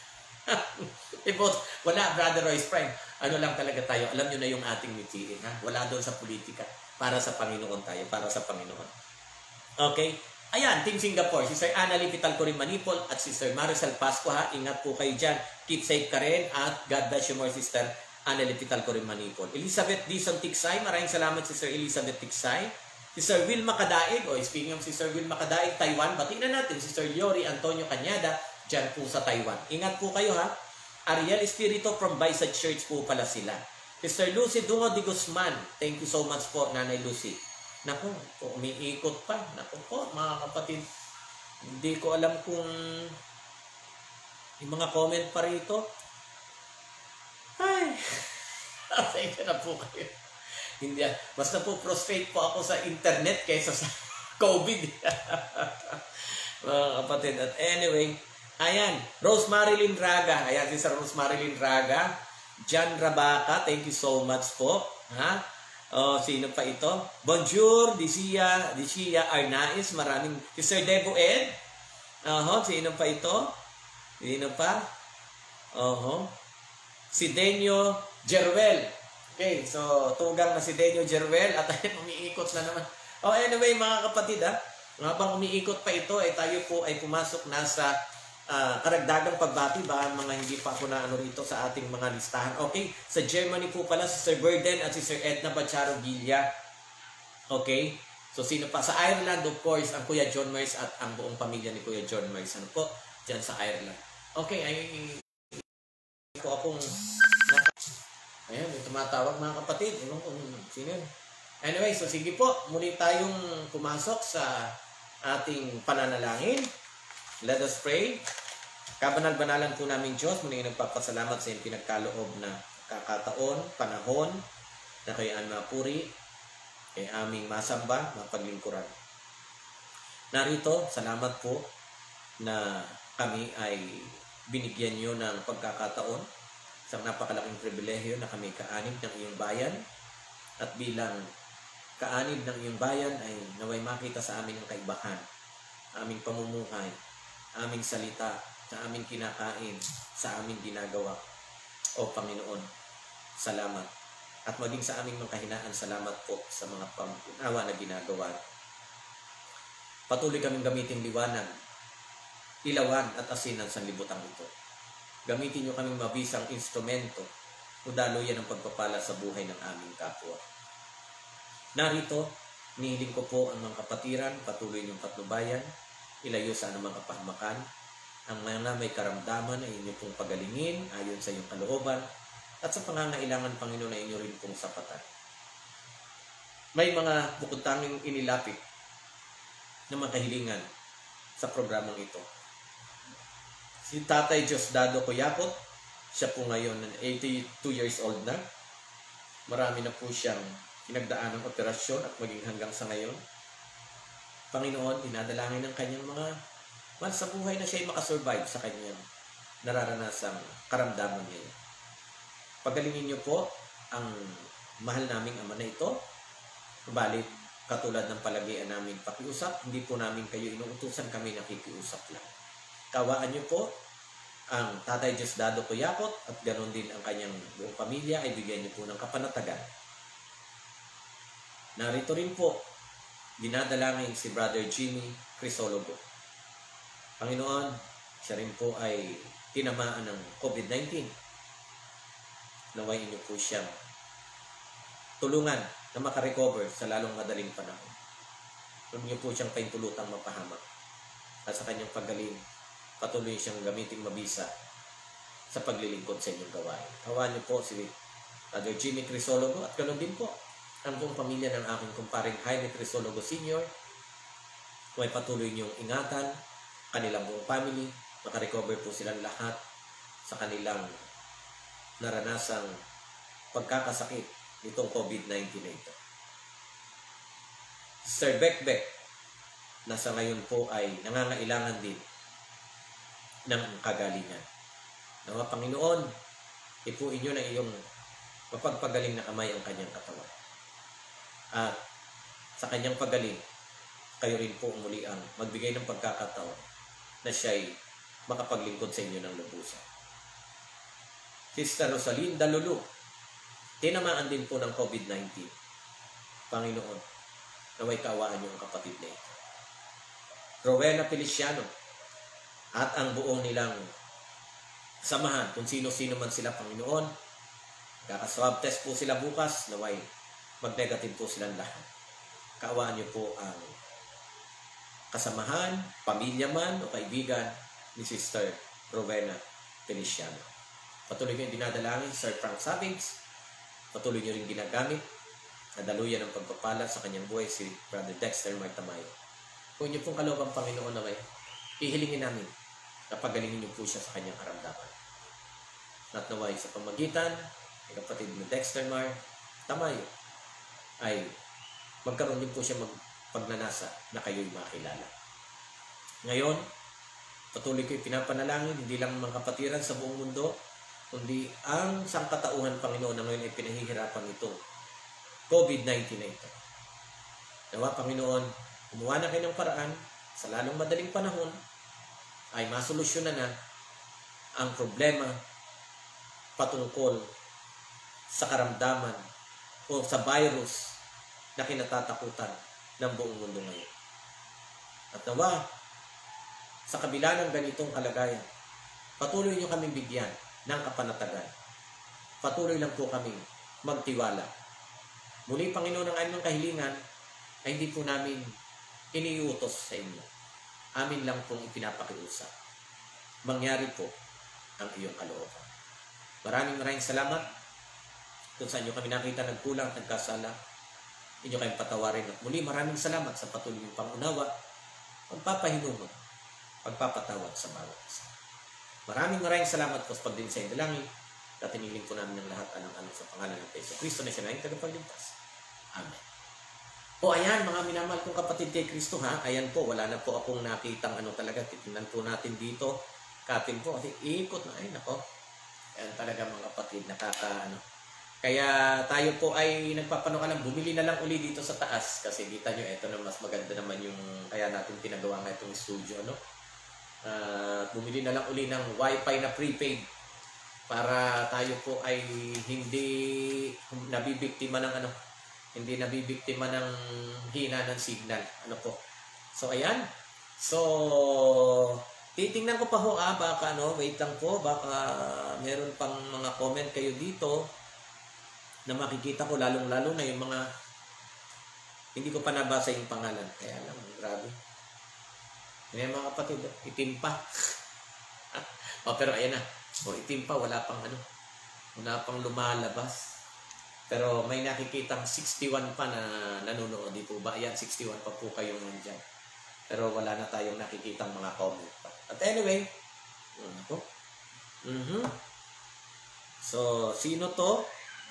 wala, Brother Royce Prime. Ano lang talaga tayo, alam nyo na yung ating mitiin. Wala doon sa politika. Para sa Panginoon tayo, para sa Panginoon. Okay. Ayan, Team Singapore, Sister Anna Lipital Corin Manipol at Sister Maricel Pasco Ingat po kayo dyan. Keep safe ka rin at God bless you more, Sister Anna Lipital Corin Manipol. Elizabeth Dizon Tiksay, maraming salamat Sister Elizabeth Tiksay. Sister Wilma Kadaig, speaking of Sister Wilma Kadaig, Taiwan, batiin na natin Sister Yori Antonio Cañada, dyan po sa Taiwan. Ingat po kayo Ariel Espirito from Bayside Church po pala sila. Sister Lucy Dungo de Guzman, thank you so much po, Nanay Lucy. Naku, umiikot pa. Naku po, mga kapatid. Hindi ko alam kung yung mga comment pa rito. Ay, thank you na po kayo. Hindi, basta po prostrate po ako sa internet kaysa sa COVID. Mga kapatid. At anyway, ayan, Rose Marilyn Raga. Ayan, si Sir Rose Marilyn Raga. Jan Rabaca, thank you so much po. Sino pa ito? Bonjour, Dicia Arnaiz, maraming. Sister Debo Ed. Sino pa ito? Sino pa? Si Denyo Jeruel. Okay, so tugang na si Denyo Jeruel at ayun, umiikot na naman. Anyway, mga kapatid, habang umiikot pa ito, tayo po ay pumasok na sa karagdagang pagbati ba mga hindi pa ako na rito sa ating mga listahan. Okay, sa Germany po pala si Sir Burden at si Sir Edna Bacharo Gilla. Okay, so sino pa? Sa Ireland, of course, ang Kuya John Mers at ang buong pamilya ni Kuya John Mers. Ano po? Diyan sa Ireland. Okay, ko akong ayan, yung tumatawag mga kapatid. Sino yun? Anyway, so sige po, muli tayong pumasok sa ating pananalangin. Let us pray. Kabanal-banalan po namin Diyos, muli nagpapasalamat sa iyong pinagkaloob na kakataon, panahon, na kayo ang mapuri, kay aming masamba, mapaglingkuran. Narito, salamat po na kami ay binigyan nyo ng pagkakataon sa napakalaking pribilehyo na kami kaanib ng iyong bayan at bilang kaanib ng iyong bayan ay naway makita sa amin ang kaibahan, aming pamumuhay, aming salita, sa aming kinakain, sa aming ginagawa. O Panginoon, salamat. At maging sa aming mga kahinaan, salamat po sa mga pang-unawa na ginagawa. Patuloy kaming gamitin liwanag, ilawan at asinan sa libutang ito. Gamitin nyo kaming mabisang instrumento o daluyan ng pagpapala sa buhay ng aming kapwa. Narito, nihiling ko po ang mga kapatiran, patuloy niyong patnubayan, ilayo sa anumang kapahamakan, ang mga may karamdaman ay inyo pong pagalingin ayon sa iyong kalooban at sa pangangailangan, Panginoon, na inyo rin pong sapatan. May mga bukod tanging inilapit na mga kahilingan sa programang ito. Si Tatay Diosdado Coyacot, siya po ngayon 82 years old na. Marami na po siyang pinagdaan ng operasyon at maging hanggang sa ngayon. Panginoon, dinadalangin ng kanyang mga mahal sa buhay na siya ay makasurvive sa kanyang nararanasang karamdaman niya. Pagalingin niyo po ang mahal naming ama na ito. Subalit, katulad ng palagian namin pakiusap, hindi po namin kayo inuutusan, kami nakikiusap lang. Kawaan niyo po ang Tatay Diosdado Cuyacot at ganoon din ang kanyang buong pamilya, ay bigyan niyo po ng kapanatagan. Narito rin po, dinadalangin si Brother Jimmy Crisologo. Panginoon, siya rin po ay tinamaan ng COVID-19. Naway niyo po siyang tulungan na makarecover sa lalong madaling panahon. Huwag niyo po siyang paintulutang mapahamak. At sa kanyang paggaling, patuloy siyang gamitin mabisa sa paglilingkod sa inyong gawain. Hawaan niyo po si Brother Jimmy Crisologo at ganoon din po ang buong pamilya ng aking kumparing Jaime Crisologo Sr. Huwag patuloy niyong ingatan kanilang buong family, makarecover po silang lahat sa kanilang naranasang pagkakasakit nitong COVID-19 na ito. Sir Bekbek, na sa ngayon po ay nangangailangan din ng kagalingan. Nawa Panginoon, ipuin niyo na iyong mapagpagaling na kamay ang kanyang katawan. At sa kanyang pagaling, kayo rin po muli ang magbigay ng pagkakataon na siya'y makapaglingkod sa inyo ng lubusan. Sister Rosalinda Lulu, tinamaan din po ng COVID-19. Panginoon, naway kaawaan niyo ang kapatid na ito. Rowena Feliciano, at ang buong nilang samahan, kung sino-sino man sila, Panginoon, kakaswab test po sila bukas, naway mag-negative po silang lahat. Kaawaan niyo po ang kasamahan, pamilya man o kaibigan ni Sister Rowena Feliciano. Patuloy niyo yung dinadalangin, Sir Frank Savings. Patuloy niyo rin ginagamit na daluyan ng pagpapala sa kanyang buhay si Brother Dexter Martamayo. Kung niyo pong kalooban, Panginoon, na may ihilingin namin na pagalingin niyo po siya sa kanyang karamdaman. At naway sa pamagitan ng kapatid ni Dexter Martamayo ay magkaroon din po siya pagnanasa na kayo'y makilala. Ngayon, patuloy ko'y pinapanalangin, hindi lang mga kapatiran sa buong mundo, kundi ang sangkatauhan, Panginoon, na ngayon ay pinahihirapan ito, COVID-19 na ito. Nawa, Panginoon, gumawa na kayo ng paraan sa lalong madaling panahon ay masolusyonan na ang problema patungkol sa karamdaman o sa virus na kinatatakutan ng buong mundo ngayon. At nawa, sa kabila ng ganitong kalagayan, patuloy niyo kaming bigyan ng kapanatagan. Patuloy lang po kaming magtiwala. Muli, Panginoon, ang aming kahilingan ay hindi po namin iniutos sa inyo. Amin lang pong ipinapakiusap. Mangyari po ang iyong kalooban. Maraming salamat kung saan nyo kami nakita nagkulang, nagkasala. Inyo kayong patawarin. At muli, maraming salamat sa patuloy ng pangunawa, pagpapahinumon, pagpapatawad sa bawat isa. Maraming salamat po sa pagdinig sa indalangin at iniling po namin ng lahat alang-alang sa pangalan ng Kristo na siya na yung tagapagligtas. Amen. O ayan, mga minamahal kong kapatid kay Kristo, ha? Ayan po, wala na po akong nakitang talaga. Titignan po natin dito. Kapin po kasi ikot na. Ay, nako. Ayan talaga mga kapatid, Kaya tayo po ay nagpapanukalang bumili na lang uli dito sa taas kasi kita nyo, eto na mas maganda naman yung kaya natin pinagawa nga itong studio, bumili na lang uli ng wifi na prepaid para tayo po ay hindi nabibiktima ng hindi nabibiktima ng hina ng signal. So ayan. So titingnan ko pa ho, baka wait lang po, baka meron pang mga comment kayo dito na makikita ko, lalong-lalo na yung mga hindi ko pa nabasa yung pangalan. Kaya lang, grabe. Yan mga kapatid, itim pa. Pero ayan na. Itim pa, wala pang lumalabas. Pero may nakikitang 61 pa na nanonood. Di po ba? Ayan, 61 pa po kayong nandyan. Pero wala na tayong nakikitang mga comment pa. At anyway, So, sino to?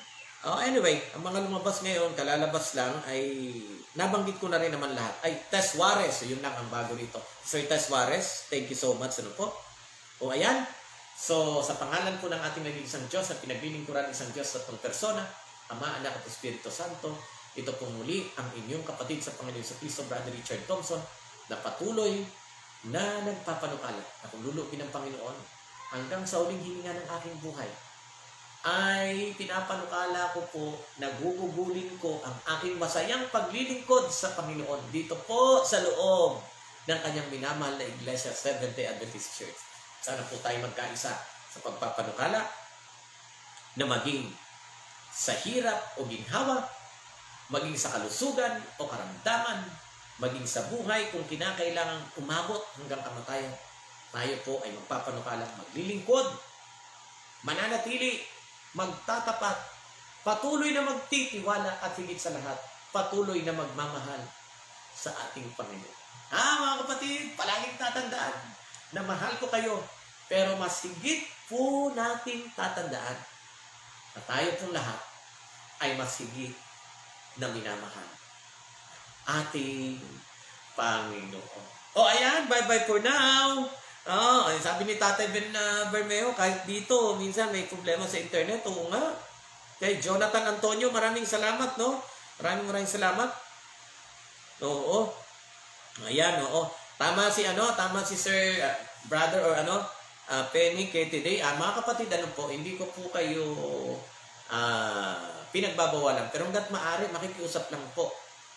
Oh, anyway, ang mga lumabas ngayon, kalalabas lang, ay nabanggit ko na rin naman lahat. Ay, Tess Juarez, so yun lang ang bago rito. Sir Tess Juarez, thank you so much. Ano po? O ayan, so sa pangalan po ng ating naging isang Diyos at pinaglilingkuran isang Diyos sa itong persona, Ama, Anak at Espiritu Santo, ito po muli ang inyong kapatid sa Panginoon sa Cristo, Brother Richard Thompson, na patuloy na nagpapanukala na kung lulupin ng Panginoon hanggang sa uling hininga ng aking buhay, ay pinapanukala ko po, nagugugulin ko ang aking masayang paglilingkod sa Panginoon dito po sa loob ng kanyang minamahal na Iglesia, Seventh-day Adventist Church. Sana po tayo magkaisa sa pagpapanukala na maging sa hirap o ginhawa, maging sa kalusugan o karamdaman, maging sa buhay kung kinakailangang umabot hanggang kamatayan. Tayo po ay magpapanukala, maglilingkod, mananatili, magtatapat, patuloy na magtitiwala at higit sa lahat, patuloy na magmamahal sa ating Panginoon. Mga kapatid, palaging tatandaan na mahal ko kayo, pero mas higit po nating tatandaan na tayo pong lahat ay mas higit na minamahal ating Panginoon. Ayan, bye-bye for now. Sabi ni Tatay Ben Bermeo, kahit dito, minsan may problema sa internet. Oo nga. Kay Jonathan Antonio, maraming salamat, no? Maraming salamat. Oo. Ayan, oo. Tama si Sir Brother or Penny Day. Mga kapatid, hindi ko po kayo pinagbabawalan. Pero hanggat maaari, makikiusap lang po.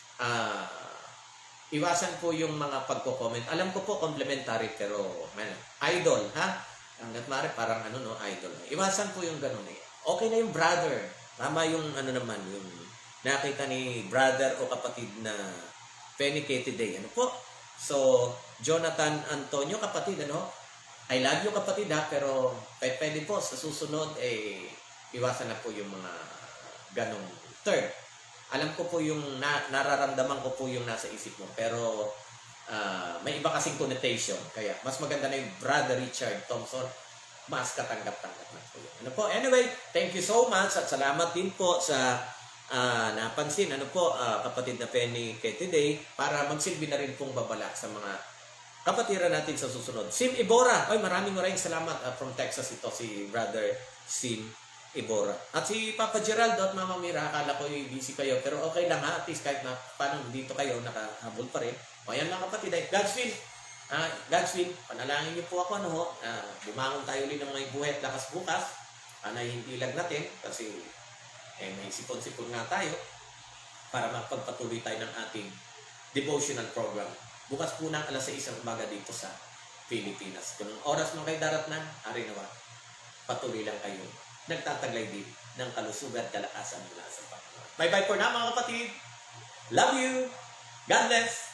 Iwasan po yung mga pagko-comment. Alam ko po, complimentary, pero idol, ha? Hanggat maaari, parang idol. Iwasan po yung ganun eh. Okay na yung brother. Tama yung yung nakita ni brother o kapatid na Penny Day. So, Jonathan Antonio, kapatid, I love you, kapatid, ha? Pero pwede po sa susunod, iwasan na po yung mga ganong term. Alam ko po yung nararamdaman ko po yung nasa isip mo. Pero may iba kasing connotation. Kaya mas maganda na yung Brother Richard Thompson. Mas katanggap-tanggap na po yun. Anyway, thank you so much. At salamat din po sa napansin. Kapatid na Penny Day. Para magsilbi na rin pong babala sa mga kapatiran natin sa susunod. Sim Ibora. Maraming salamat from Texas ito. Si Brother Sim Ibora. At si Papa Gerald at Mama Mira, akala ko busy kayo. Pero okay lang ha, at least kahit na paano dito kayo, nakahabol pa rin. Ayan lang kapatid, God's will. God's will, panalangin niyo po ako, bumangon tayo ulit ng mga buhay at lakas bukas. Hindi lang natin, kasi may sipon-sipon nga tayo para magpagpatuloy tayo ng ating devotional program. Bukas po ng alas 6 ng umaga dito sa Pilipinas. Kung oras mo kayo daratnan, ari naman, patuloy lang kayo nagtataglay din ng kalusugan at kalakasan mula sa Panginoon. Bye-bye for now, mga kapatid. Love you. God bless.